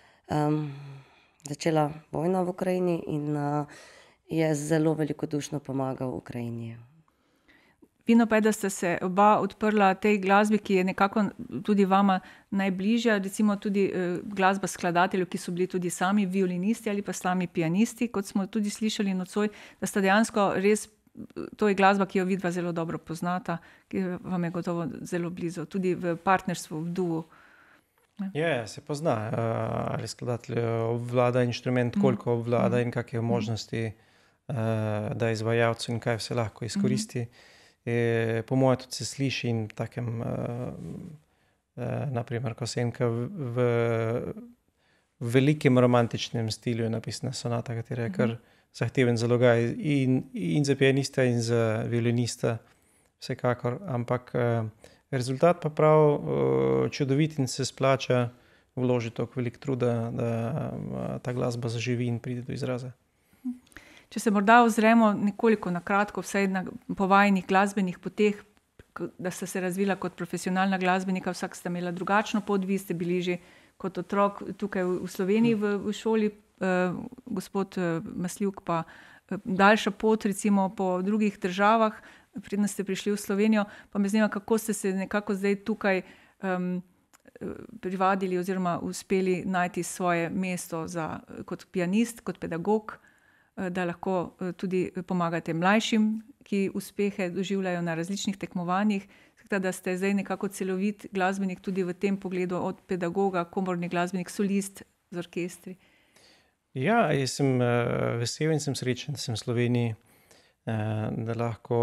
začela vojna v Ukrajini in je zelo velikodušno pomagal Ukrajini. Fino pa je, da ste se oba odprla tej glasbi, ki je nekako tudi vama najbližja, recimo tudi glasba skladateljev, ki so bili tudi sami violinisti ali pa sami pianisti, kot smo tudi slišali nocoj, da sta dejansko res, to je glasba, ki jo vidva zelo dobro poznata, ki vam je gotovo zelo blizu, tudi v partnerstvu, v duo. Ja, se pozna, ali skladatelj obvlada inštrument, koliko obvlada in kakšne možnosti da izvajalcu in kaj vse lahko izkoristi. Po mojem tudi se sliši in takem, naprimer, ko Senka v velikem romantičnem stilu je napisana sonata, katera je kar zahteven zalogaj in za pianista in za violinista vsekakor, ampak rezultat pa prav čudovit in se splača vložiti toliko veliko truda, da ta glasba zaživi in pride do izraza. Če se morda ozremo nekoliko na kratko, vsaj na povajenih glasbenih poteh, da ste se razvila kot profesionalna glasbenika, vsak ste imela drugačno pot, vi ste bili že kot otrok tukaj v Sloveniji v šoli, gospod Masljuk pa daljša pot recimo po drugih državah, preden ste prišli v Slovenijo, pa me zanima, kako ste se nekako zdaj tukaj privadili oziroma uspeli najti svoje mesto kot pianist, kot pedagog, da lahko tudi pomagate mlajšim, ki uspehe doživljajo na različnih tekmovanjih, da ste zdaj nekako celovit glasbenik tudi v tem pogledu, od pedagoga, komorni glasbenik, solist z orkestri. Ja, jaz sem vesel in sem srečen, da sem v Sloveniji, da lahko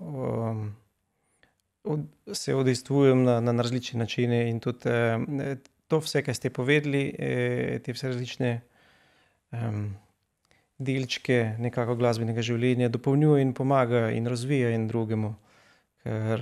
se udejstvujem na različne načine in tudi to vse, kar ste povedali, te vse različne delčke nekako glasbenega življenja dopolnjuje in pomaga in razvija en drugemu, ker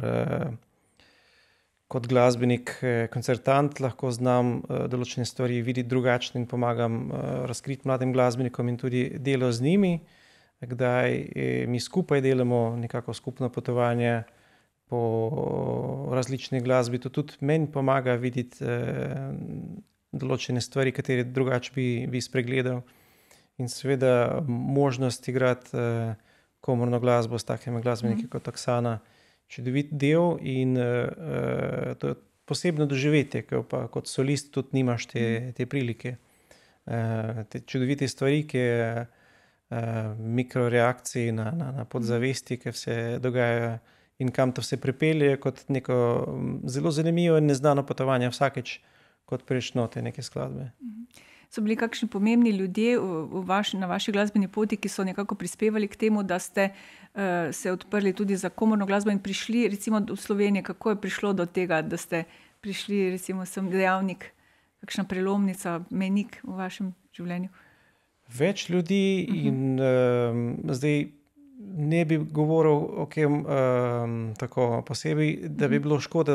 kot glasbenik, koncertant lahko znam določene stvari videti drugačne in pomagam razkriti mladim glasbenikom in tudi delo z njimi, kdaj mi skupaj delamo nekako skupno potovanje po različni glasbi, to tudi meni pomaga videti določene stvari, katere drugače bi spregledal. In seveda možnost igrati komorno glasbo s takimi glasbeniki kot Oksana, čudovit del in to je posebno doživetje, ker pa kot solist tudi nimaš te prilike. Te čudovite stvari, ki je mikroreakcije na podzavesti, ki se dogajajo in kam to vse pripelje, kot neko zelo zanimivo in neznano potovanje vsakeč, kot prejš note neke skladbe. So bili kakšni pomembni ljudje na vaši glasbeni poti, ki so nekako prispevali k temu, da ste se odprli tudi za komorno glasbo in prišli recimo v Slovenijo? Kako je prišlo do tega, da ste prišli, recimo sem dejavnik, kakšna prelomnica, mejnik v vašem življenju? Več ljudi in zdaj ne bi govoril o kom tako posebej, da bi bilo škoda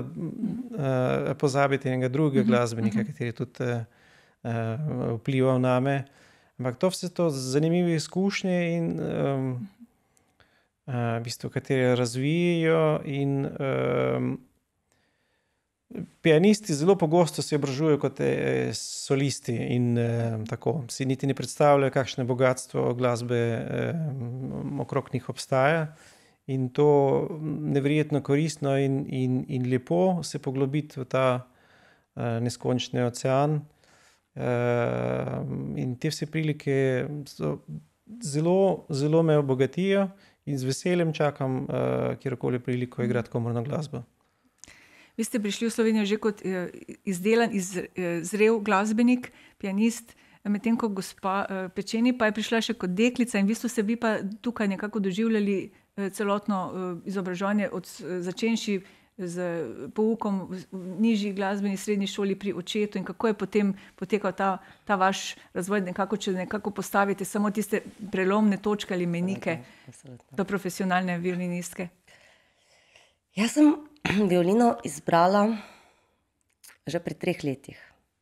pozabiti enega drugega glasbenika, kateri tudi vplival name, Ampak to vse to zanimive izkušnje in v bistvu, katere razvijajo in pianisti zelo pogosto se obražujejo kot solisti in tako si niti ne predstavljajo, kakšno bogatstvo glasbe okrog njih obstaja. In to neverjetno koristno in lepo se poglobiti v ta neskončni ocean. In te vse prilike zelo me obogatijo in z veseljem čakam kjerkoli priliko igrati komorno glasbo. Vi ste prišli v Slovenijo že kot izdelan, zrel glasbenik, pianist, medtem ko gospa Pečeni pa je prišla še kot deklica in v bistvu se bi pa tukaj nekako doživljali celotno izobraževanje začenši z poukom v nižji glasbeni srednji šoli pri očetu in kako je potem potekal ta vaš razvoj, če nekako postavite samo tiste prelomne točke ali menike do profesionalne violinistke? Jaz sem violino izbrala že pri 3 letih.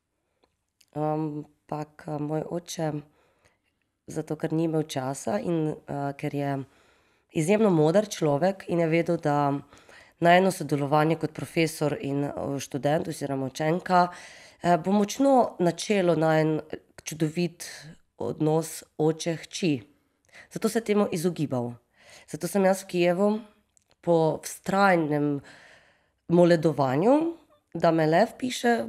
Ampak moj oče, zato ker ni imel časa in ker je izjemno moder človek in je vedel, da najino sodelovanje kot profesor in študent oziroma učenka bo močno načelo najin čudovit odnos oče-hči. Zato se temu izogibal. Zato sem jaz v Kijevu po vztrajnem moledovanju, da me le vpiše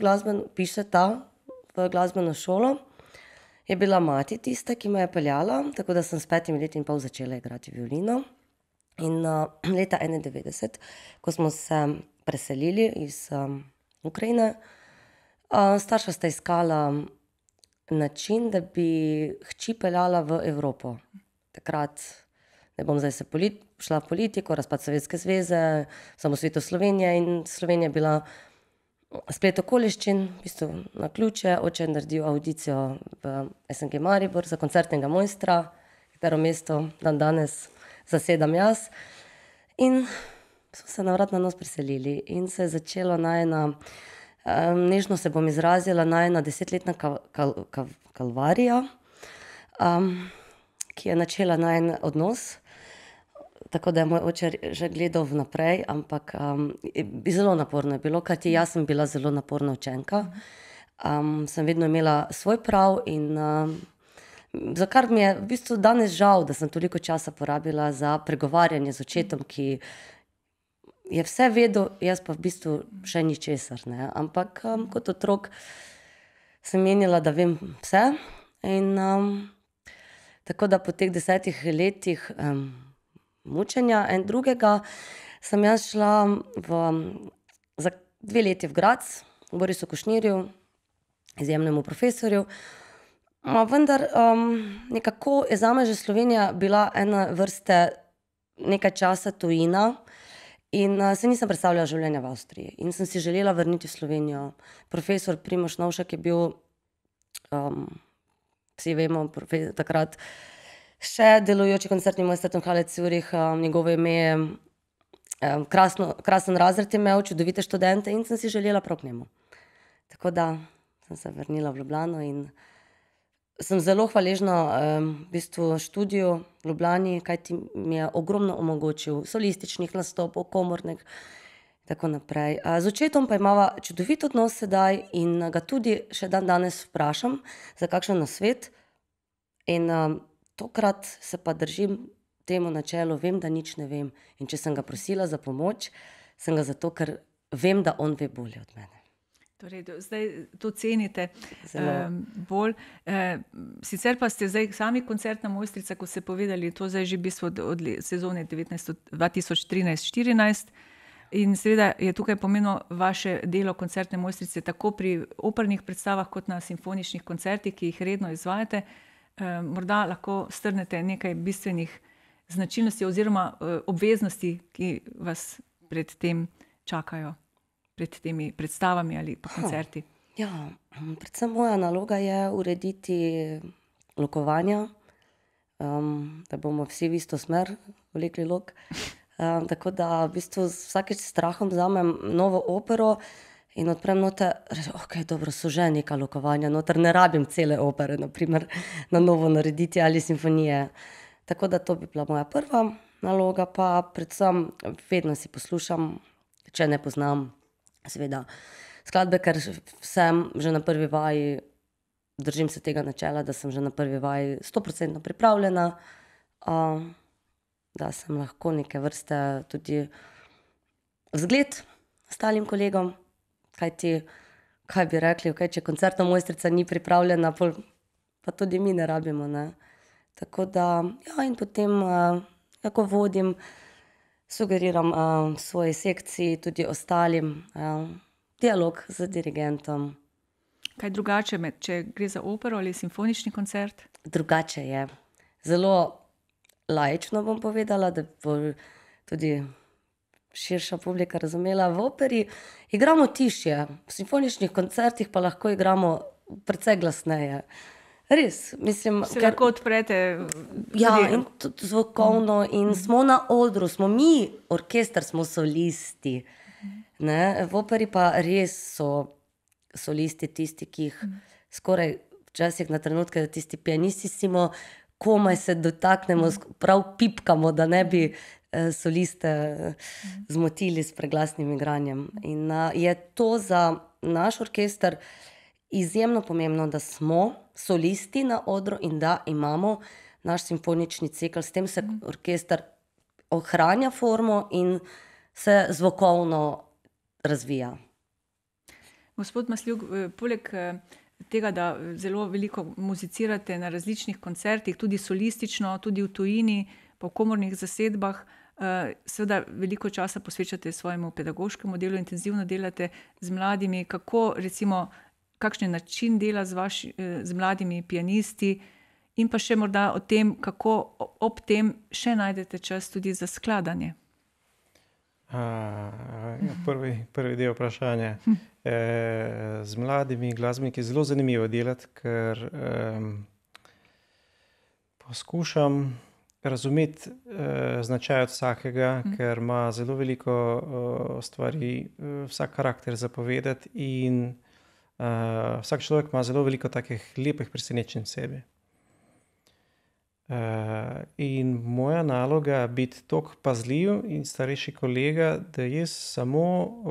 v glasbeno šolo, je bila mati tista, ki me je peljala, tako da sem s 5 leti in pol začela igrati violino. In leta 1991, ko smo se preselili iz Ukrajine, starša sta iskala način, da bi hči peljala v Evropo. Takrat, ne bom zdaj šla v politiko, razpad Sovjetske zveze, osamosvojitev Slovenije in Slovenija je bila splet okoliščin, v bistvu na ključe. Oče je naredil audicijo v SNG Maribor za koncertnega mojstra, katero mesto danes zasedam jaz. In smo se na vrat na nos preselili in se je začela najina, nežno se bom izrazila, najina 10-letna kalvarija, ki je načela najin odnos. Tako da je moj oče že gledal vnaprej, ampak zelo naporno je bilo, kajti jaz sem bila zelo naporna učenka. Sem vedno imela svoj prav in za kar mi je v bistvu danes žal, da sem toliko časa porabila za pregovarjanje z očetom, ki je vse vedel, jaz pa v bistvu še ničesar, ne. Ampak kot otrok sem menila, da vem vse in tako da po teh 10 letih mučenja en drugega sem jaz šla za 2 leti v Graz, Borisu Košnirju, izjemnemu profesorju. Vendar nekako je zame že Slovenija bila ena vrste nekaj časa tujina in se nisem predstavljala življenja v Avstriji. In sem si želela vrniti v Slovenijo. Profesor Primož Novšek je bil, vsi vemo, takrat še delujoči koncertni mojster Tomhale Zürich, njegovo ime je, krasen razred je imel, čudovite študente in sem si želela prav k njemu. Tako da sem se vrnila v Ljubljano in sem zelo hvaležna v bistvu študiju v Ljubljani, kajti mi je ogromno omogočil solističnih nastopov, komornih, tako naprej. Z očetom pa imava čudovit odnos sedaj in ga tudi še danes vprašam za kakšen nasvet. In tokrat se pa držim temu načelu, vem, da nič ne vem. In če sem ga prosila za pomoč, sem ga zato, ker vem, da on ve bolje od mene. Torej, zdaj to cenite bolj. Sicer pa ste zdaj sami koncertna mojstrica, ko ste povedali, to zdaj že v bistvu od sezone 2013-14. In seveda je tukaj pomenilo vaše delo koncertne mojstrice tako pri opernih predstavah kot na simfoničnih koncertih, ki jih redno izvajate. Morda lahko strnete nekaj bistvenih značilnosti oziroma obveznosti, ki vas pred tem čakajo, pred temi predstavami ali pa koncerti. Ja, predvsem moja naloga je urediti lokovanja, da bomo vsi v isto smer vlekli lok. Tako da v bistvu vsakeč s strahom vzamem novo opero in odprem noter, ok, dobro, so že neka lokovanja, noter ne rabim cele opere, naprimer, na novo narediti ali simfonije. Tako da to bi bila moja prva naloga, pa predvsem vedno si poslušam, če ne poznam, seveda, skladbe, ker sem že na prvi vaji, držim se tega načela, da sem že na prvi vaji 100% pripravljena, da sem lahko neke vrste tudi vzgled ostalim kolegom, kaj bi rekli, če koncertna mojstrica ni pripravljena, pa tudi mi ne rabimo, ne. Tako da, ja, in potem, ko vodim, sugeriram svoji sekciji, tudi ostalim, dialog z dirigentom. Kaj drugače, če gre za opero ali simfonični koncert? Drugače je. Zelo laično bom povedala, da bo tudi širša publika razumela. V operi igramo tišje, v simfoničnih koncertih pa lahko igramo precej glasneje. Res, mislim... Se lahko odprete... Ja, in tudi zvokovno, in smo na odru, smo mi, orkester, smo solisti. Ne? V operi pa res so solisti tisti, ki jih skoraj včasih na trenutke, tisti pianisti simo, komaj se dotaknemo, prav pipkamo, da ne bi soliste zmotili s preglasnim igranjem. In je to za naš orkester izjemno pomembno, da smo solisti na odru in da imamo naš simfonični cikel. S tem se orkester ohranja formo in se zvokovno razvija. Gospod Masljug, poleg tega, da zelo veliko muzicirate na različnih koncertih, tudi solistično, tudi v tujini, pa v komornih zasedbah, seveda veliko časa posvečate svojemu pedagoškemu delu, intenzivno delate z mladimi. Kako, recimo, kakšen način dela z mladimi pianisti in pa še morda o tem, kako ob tem še najdete čas tudi za skladanje? Prvi del vprašanja. Z mladimi glasbeniki je zelo zanimivo delati, ker poskušam razumeti značaj od vsakega, ker ima zelo veliko stvari, vsak karakter zapovedati in vsak človek ima zelo veliko takih lepih presenečenj v sebi. In moja naloga je biti toliko pazljiv in starejši kolega, da jaz samo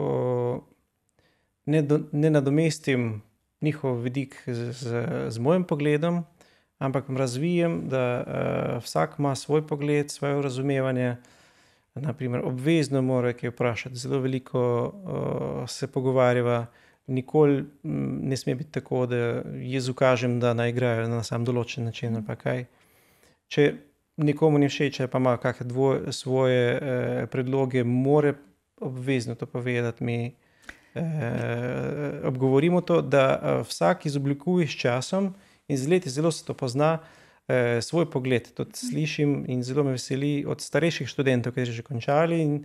ne nadomestim njihov vidik z mojim pogledom, ampak razvijem, da vsak ima svoj pogled, svoje razumevanje. Naprimer, obvezno mora kaj vprašati, zelo veliko se pogovarjava. Nikoli ne sme biti tako, da jaz ukažem, da naj igrajo na sam določen način ali pa kaj. Če nekomu ni všeč, pa ima kakšne svoje predloge, mora obvezno to povedati. Mi obgovorimo to, da vsak izoblikuje s časom in z leti zelo se to pozna, svoj pogled. To slišim in zelo me veseli od starejših študentov, ki so že končali in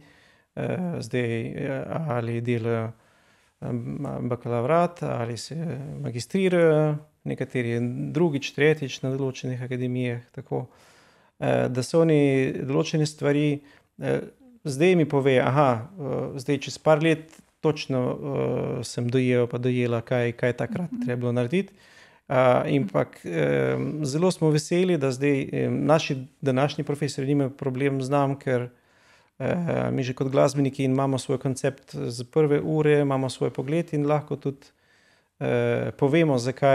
zdaj ali delajo bakalavrat ali se magistrirajo, nekateri drugič, tretjič na določenih akademijah, tako, da so oni določene stvari, zdaj mi pove, zdaj čez par let točno sem dojela, kaj takrat treba bilo narediti. Ampak zelo smo veseli, da zdaj naši današnji profesori nimajo problem z nami, ker mi že kot glasbeniki imamo svoj koncept z prve ure, imamo svoj pogled in lahko tudi povemo,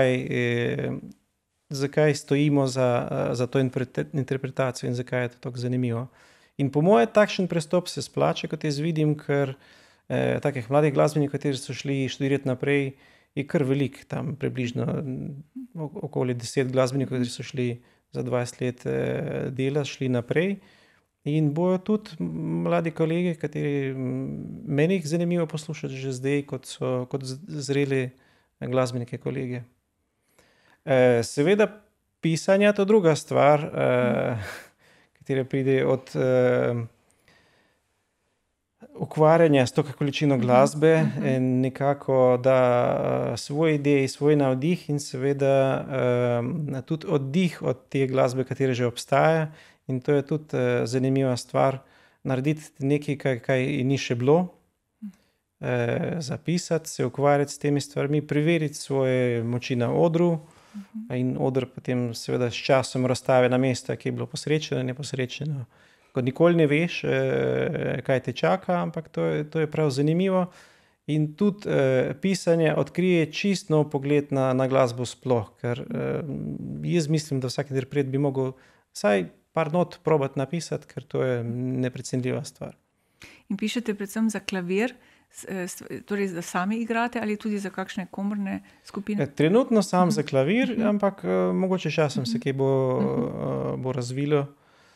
zakaj stojimo za to interpretacijo in zakaj je to tako zanimivo. In po moje takšen pristop se splača, kot jaz vidim, ker takih mladih glasbenikov, kateri so šli študirati naprej, je kar velik, tam približno okoli 10 glasbenikov, kateri so šli za 20 let dela, šli naprej. In bojo tudi mladi kolegi, kateri meni jih zanimivo poslušati že zdaj, kot zreli glasbenike kolege. Seveda pisanje je to druga stvar, katera pride od ukvarjanja s to količino glasbe in nekako da svoj ideji, svoj navdih in seveda tudi oddih od te glasbe, katera že obstaja. In to je tudi zanimiva stvar, narediti nekaj, kaj ni še bilo zapisati, se ukvarjati s temi stvarmi, preveriti svoje moči na odru in odr potem seveda s časom razstave na mesta, ki je bilo posrečeno, neposrečeno. Ko nikoli ne veš, kaj te čaka, ampak to je prav zanimivo. In tudi pisanje odkrije čist nov pogled na glasbo sploh, ker jaz mislim, da vsak interpret bi mogel vsaj par not probati napisati, ker to je neprecenljiva stvar. In pišete predvsem za klavir, torej da sami igrate ali tudi za kakšne komorne skupine? Trenutno sam za klavir, ampak mogoče časom se kaj bo razvilo.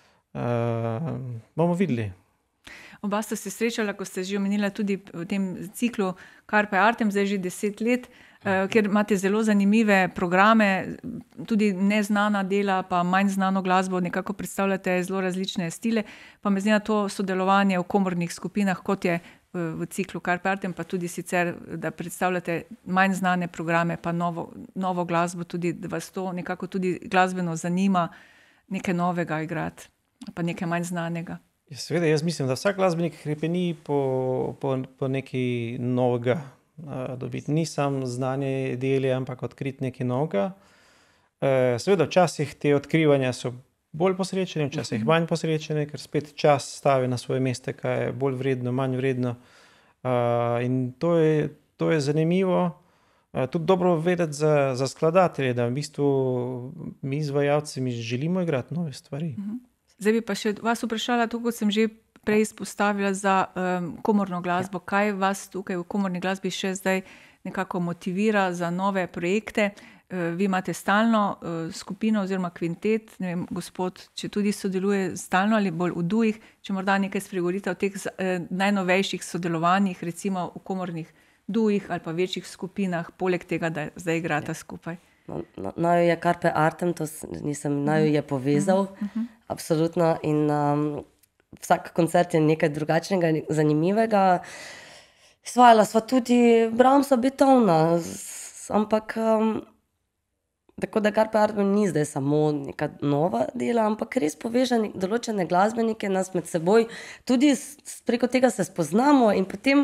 Bomo videli. Oba sta se srečala, ko ste že omenila tudi v tem ciklu Carpe Artem, zdaj že 10 let, kjer imate zelo zanimive programe, tudi neznana dela, pa manj znano glasbo, nekako predstavljate zelo različne stile, pa me zanima to sodelovanje v komornih skupinah, kot je v ciklu Carpe Artem, pa tudi sicer, da predstavljate manj znane programe, pa novo glasbo, tudi da vas to nekako tudi glasbeno zanima, nekaj novega igrati, pa nekaj manj znanega. Seveda, jaz mislim, da vsak glasbenik hrepeni po nekaj novega dobiti. Ni sam znanje dele, ampak odkriti nekaj novega. Seveda, včasih te odkrivanja so bolj posrečene, včasih manj posrečene, ker spet čas stavi na svoje mesto, kaj je bolj vredno, manj vredno. In to je zanimivo. Tudi dobro vedeti za skladatelje, da v bistvu mi izvajalci želimo igrati nove stvari. Zdaj bi pa še vas vprašala, to kot sem že prej izpostavila za komorno glasbo. Kaj vas tukaj v komorni glasbi še zdaj nekako motivira za nove projekte? Vi imate stalno skupino oziroma kvintet, ne vem, gospod, če tudi sodeluje stalno ali bolj v dujih, če morda nekaj spregovorite o teh najnovejših sodelovanjih, recimo v komornih dujih ali pa večjih skupinah, poleg tega, da zdaj igrata skupaj. Naju je Carpe Artem, naju je povezal, absolutno, in vsak koncert je nekaj drugačnega, zanimivega. Izvajala sva tudi Brahmsa, Beethovna, ampak tako da Carpe Artem ni zdaj samo neka nova dela, ampak res poveže določene glasbenike nas med seboj, tudi preko tega se spoznamo in potem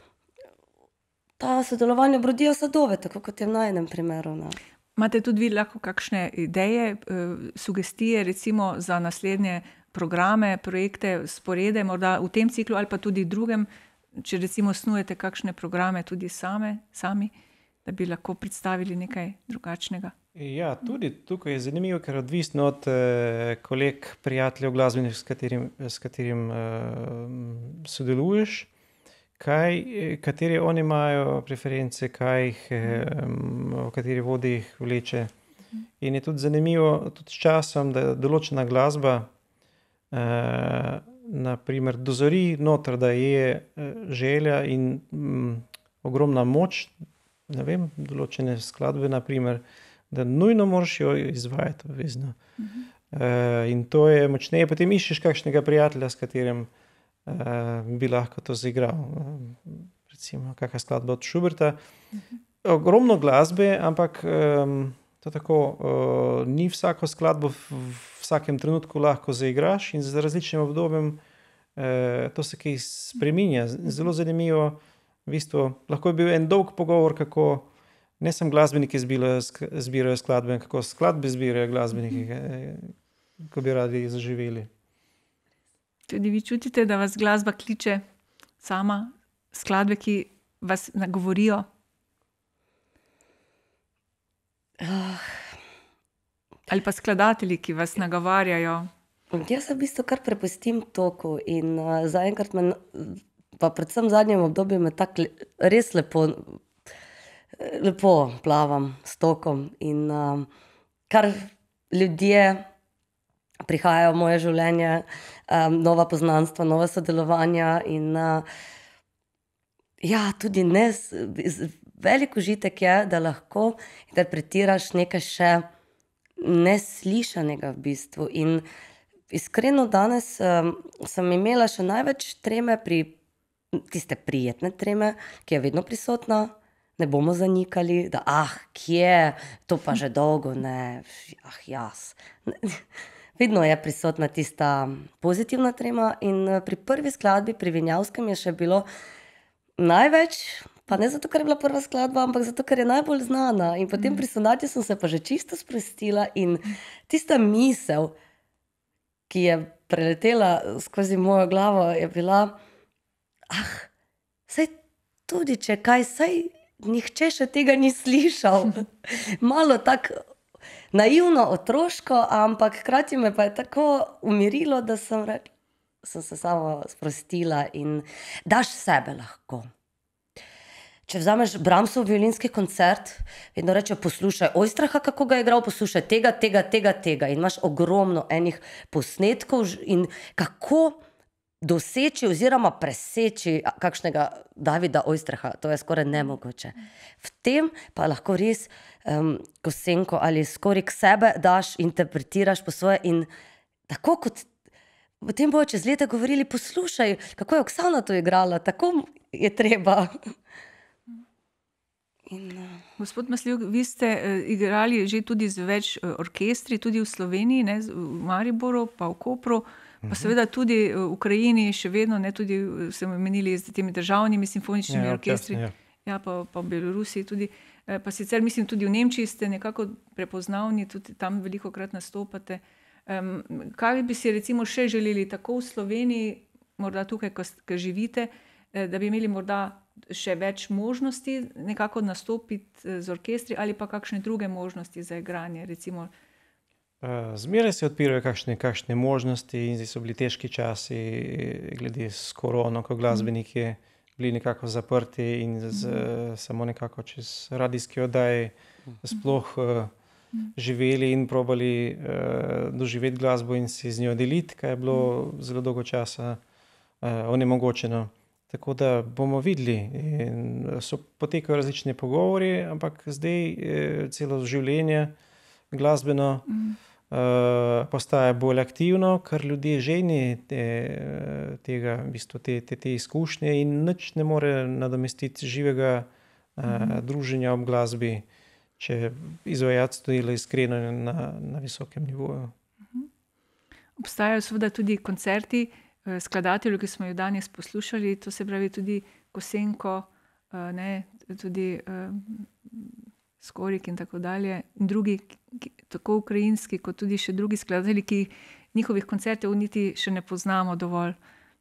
ta sodelovanja brodijo sadove, tako kot je v najinem primeru. Imate tudi vi lahko kakšne ideje, sugestije recimo za naslednje programe, projekte, sporede, morda v tem ciklu ali pa tudi drugem, če recimo snujete kakšne programe tudi sami, da bi lahko predstavili nekaj drugačnega? Ja, tudi tukaj je zanimivo, ker odvisno od koleg, prijateljev, glasbenih, s katerim sodeluješ, kateri oni imajo preference, v kateri vodi jih vleče. In je tudi zanimivo tudi s časom, da določena glasba naprimer dozori noter, da je želja in ogromna moč, ne vem, določene skladbe naprimer, da nujno moraš jo izvajati obvezno. In to je močneje. Potem iščeš kakšnega prijatelja, s katerim bi lahko to zaigral. Recimo, kakšna skladba od Schuberta. Ogromno glasbe, ampak to tako, ni vsako skladbo v vsakem trenutku lahko zaigraš in z različnim obdobjem to se kaj spreminja. Zelo zanimivo, v bistvu, lahko je bil en dolg pogovor, kako ne samo glasbeniki zbirajo skladbe, kako skladbe zbirajo glasbeniki, ko bi radi zaživeli. Tudi vi čutite, da vas glasba kliče sama, skladbe, ki vas nagovorijo? Ali pa skladatelji, ki vas nagovarjajo? Jaz se v bistvu kar prepustim toku in zaenkrat pa predvsem v zadnjem obdobju me tako res lepo plavam s tokom in kar ljudje prihajajo v moje življenje, nova poznanstva, nova sodelovanja in ja, tudi velik užitek je, da lahko interpretiraš nekaj še neslišanega v bistvu. In iskreno danes sem imela še največ treme tiste prijetne treme, ki je vedno prisotna, ne bomo zanikali, da kje, to pa že dolgo, ne, jaz. Vedno je prisotna tista pozitivna trema in pri prvi skladbi, pri Vinjavskem je še bilo največ, pa ne zato, ker je bila prva skladba, ampak zato, ker je najbolj znana. In potem pri sonati sem se pa že čisto sprostila in tista misel, ki je preletela skozi mojo glavo, je bila, saj tudi če kaj, saj nihče še tega ni slišal. Malo tako naivno, otroško, ampak hkrati me pa je tako umirilo, da sem se samo sprostila in daš sebe lahko. Če vzameš Brahmsov violinski koncert, vedno reče, poslušaj Oistracha, kako ga je igral, poslušaj tega. In imaš ogromno enih posnetkov in kako doseči oziroma preseči kakšnega Davida Oistracha, to je skoraj nemogoče. V tem pa lahko res Kosenko ali skoraj k sebe daš, interpretiraš po svoje in tako kot potem bojo čez leta govorili, poslušaj, kako je Oksana to igrala, tako je treba. Gospod Masljuk, vi ste igrali že tudi z več orkestri, tudi v Sloveniji, ne, v Mariboru, pa v Kopru, pa seveda tudi v Ukrajini, še vedno, ne, tudi smo menili z temi državnimi simfoničnimi orkestri, pa v Belorusiji tudi, pa sicer mislim tudi v Nemčiji ste nekako prepoznavni, tudi tam velikokrat nastopate. Kaj bi si recimo še želeli tako v Sloveniji, morda tukaj, ko živite, da bi imeli morda še več možnosti nekako nastopiti z orkestri ali pa kakšne druge možnosti za igranje, recimo? Zmeraj se odpirajo kakšne možnosti in zdaj so bili težki časi glede s korono, ko glasbeniki bili nekako zaprti in samo nekako čez radijske oddaje sploh živeli in probali doživeti glasbo in si z njo deliti, kaj je bilo zelo dolgo časa onemogočeno. Tako da bomo videli, so potekajo različne pogovori, ampak zdaj celo življenje glasbeno postaja bolj aktivno, ker ljudje ženi tega, v bistvu te izkušnje in nič ne more nadomestiti živega druženja ob glasbi, če izvajalec to dela iskreno na visokem nivoju. Obstajajo seveda tudi koncerti skladateljev, ki smo jo danes poslušali, to se pravi tudi Kosenko, tudi Skorik in tako dalje, in drugi, tako ukrajinski, kot tudi še drugi skladatelji, ki njihovih koncertov niti še ne poznamo dovolj.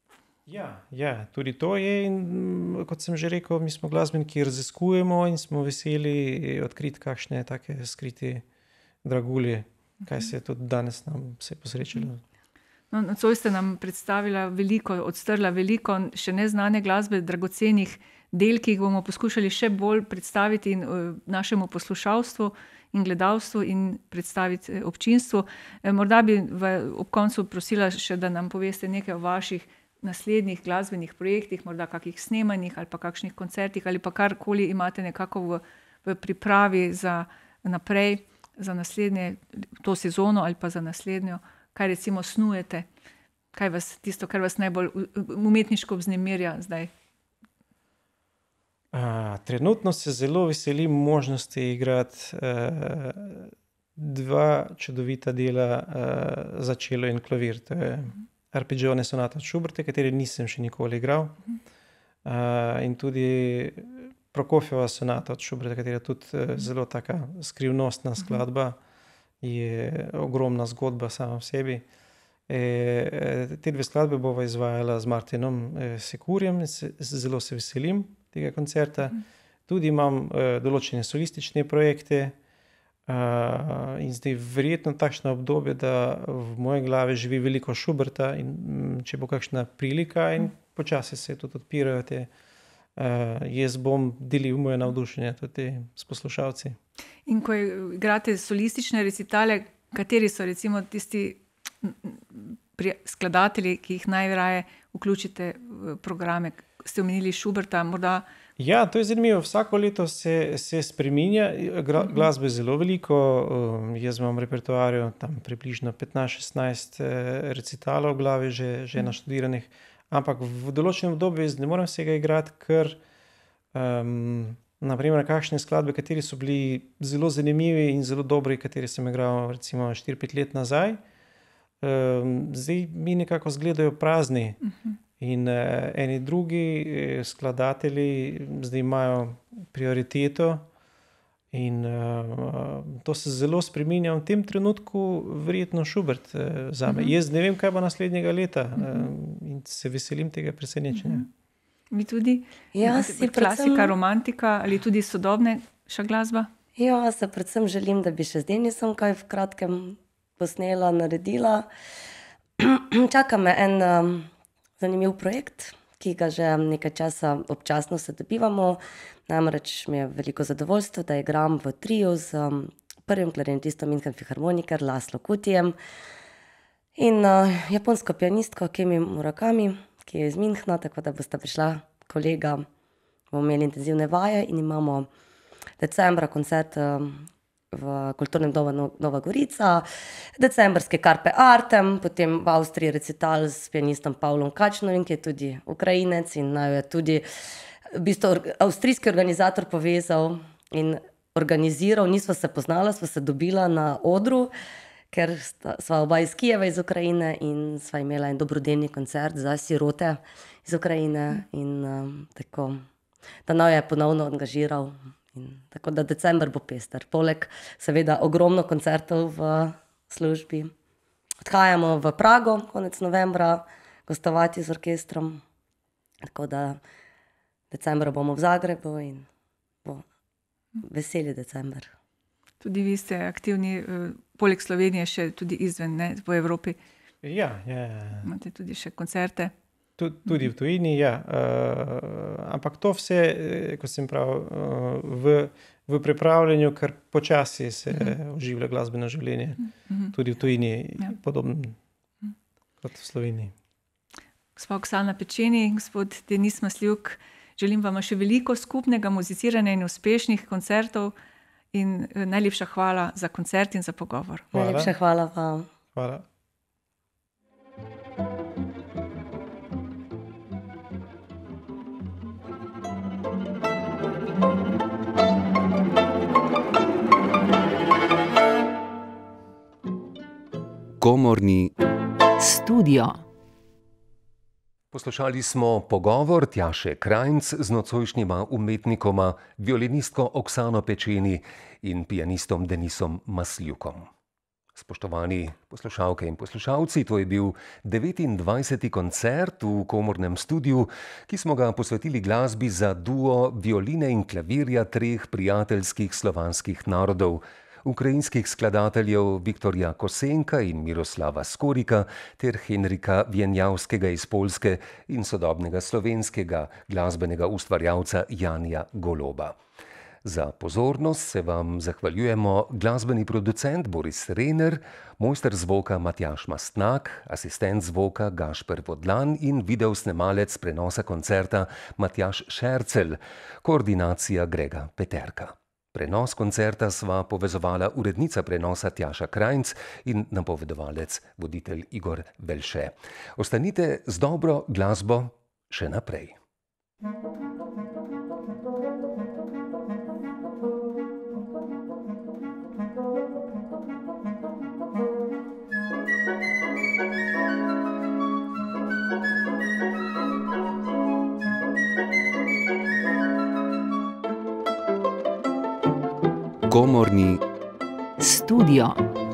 Ja, tudi to je in kot sem že rekel, mi smo glasbeniki, raziskujemo in smo veseli odkriti kakšne take skriti dragulje, kaj se je tudi danes nam se posrečilo. No, nocoj ste nam predstavila veliko, odstrla veliko še neznane glasbe, dragocenih del, ki jih bomo poskušali še bolj predstaviti in našemu poslušalstvu in gledalstvu in predstaviti občinstvu. Morda bi ob koncu prosila še, da nam poveste nekaj o vaših naslednjih glasbenih projektih, morda kakih snemanjih ali pa kakšnih koncertih ali pa karkoli imate nekako v pripravi za naprej, za naslednje, to sezono ali pa za naslednjo. Kaj recimo snujete, tisto, kar vas najbolj umetniško vznemirja zdaj? Trenutno se zelo veselim možnosti igrati dva čudovita dela za čelo in klavir. To je Arpeggione sonata od Schuberta, kateri nisem še nikoli igral, in tudi Prokofjeva sonata od Schuberta, katera je tudi zelo taka skrivnostna skladba. Je ogromna zgodba sama v sebi. Te dve skladbe bova izvajala z Martinom Sekurjem, zelo se veselim tega koncerta. Tudi imam določene solistične projekte in zdaj verjetno takšno obdobje, da v moje glave živi veliko Schuberta in če bo kakšna prilika in počasi se tudi odpirajo te, jaz bom delil moje navdušenje tudi s poslušalci. In ko igrate solistične recitale, kateri so recimo tisti skladatelji, ki jih najraje vključite v programe? Ste omenili Schuberta, morda? Ja, to je zanimivo. Vsako leto se spreminja, glasbe je zelo veliko, jaz imam v repertoarju tam približno 15-16 recitalov v glavi že naštudiranih, ampak v določenem obdobju ne morem vsega igrati, ker naprimer kakšne skladbe, kateri so bili zelo zanimivi in zelo dobri, kateri sem igral recimo 4-5 let nazaj, zdaj mi nekako zgledajo prazni In eni drugi skladatelji zdaj imajo prioriteto in to se zelo spreminja. V tem trenutku verjetno Schubert zame. Jaz ne vem, kaj bo naslednjega leta in se veselim tega presenečenja. Vi tudi? Ja, Klasika, romantika ali tudi sodobnejša glasba? Ja, se predvsem želim, da bi še z Denisom kaj v kratkem posnela, naredila. Čaka me en zanimiv projekt, ki ga že nekaj časa občasno se dobivamo. Namreč mi je veliko zadovoljstvo, da igram v triu z prvim klarinetistom München Philharmoniker Laszlo Kutijem in japonsko pianistko Kemi Murakami, ki je iz Münchna, tako da bosta prišla kolega, bomo imeli intenzivne vaje in imamo decembra koncert v Kulturnem domu Nova Gorica, decembrski Carpe Artem, potem v Avstriji recital s pianistom Pavlom Kačnovim, ki je tudi Ukrajinec in naj je tudi v bistvu avstrijski organizator povezal in organiziral. Nisva se poznala, sva se dobila na odru, ker sva oba iz Kijeva, iz Ukrajine in sva imela en dobrodelni koncert za sirote iz Ukrajine in tako, da naj je ponovno angažiral. Tako da december bo pester. Poleg seveda ogromno koncertov v službi. Odhajamo v Prago konec novembra gostovati z orkestrom. Tako da decembra bomo v Zagrebu in bo veseli december. Tudi vi ste aktivni, poleg Slovenije še tudi izven, ne, po Evropi. Ja. Imate tudi še koncerte. Tudi v tujini, ja. Ampak to vse, kot sem prav, v pripravljanju, kar počasi se oživlja glasbeno življenje. Tudi v tujini, podobno kot v Sloveniji. Gospa Oksana Pečeni, gospod Denis Masljuk, želim vam še veliko skupnega muziciranja in uspešnih koncertov in najlepša hvala za koncert in za pogovor. Najlepša hvala vam. Hvala. Komorni studio. Poslušali smo pogovor Tjaše Krajnc z nocojšnjima umetnikoma, violinistko Oksano Pečeni in pianistom Denisom Masljukom. Spoštovani poslušalke in poslušalci, to je bil 29. koncert v Komornem studiu, ki smo ga posvetili glasbi za duo violine in klavirja treh prijateljskih slovanskih narodov, ukrajinskih skladateljev Viktorja Kosenka in Miroslava Skorika ter Henrika Vjenjavskega iz Poljske in sodobnega slovenskega glasbenega ustvarjalca Janija Goloba. Za pozornost se vam zahvaljujemo glasbeni producent Boris Rener, mojster zvoka Matjaž Mastnak, asistent zvoka Gašper Vodlan in videosnemalec prenosa koncerta Matjaž Šercelj, koordinacija Grega Peterka. Prenos koncerta sva povezovala urednica prenosa Tjaša Krajnc in napovedovalec voditelj Igor Velše. Ostanite z dobro glasbo še naprej. Komorni studio.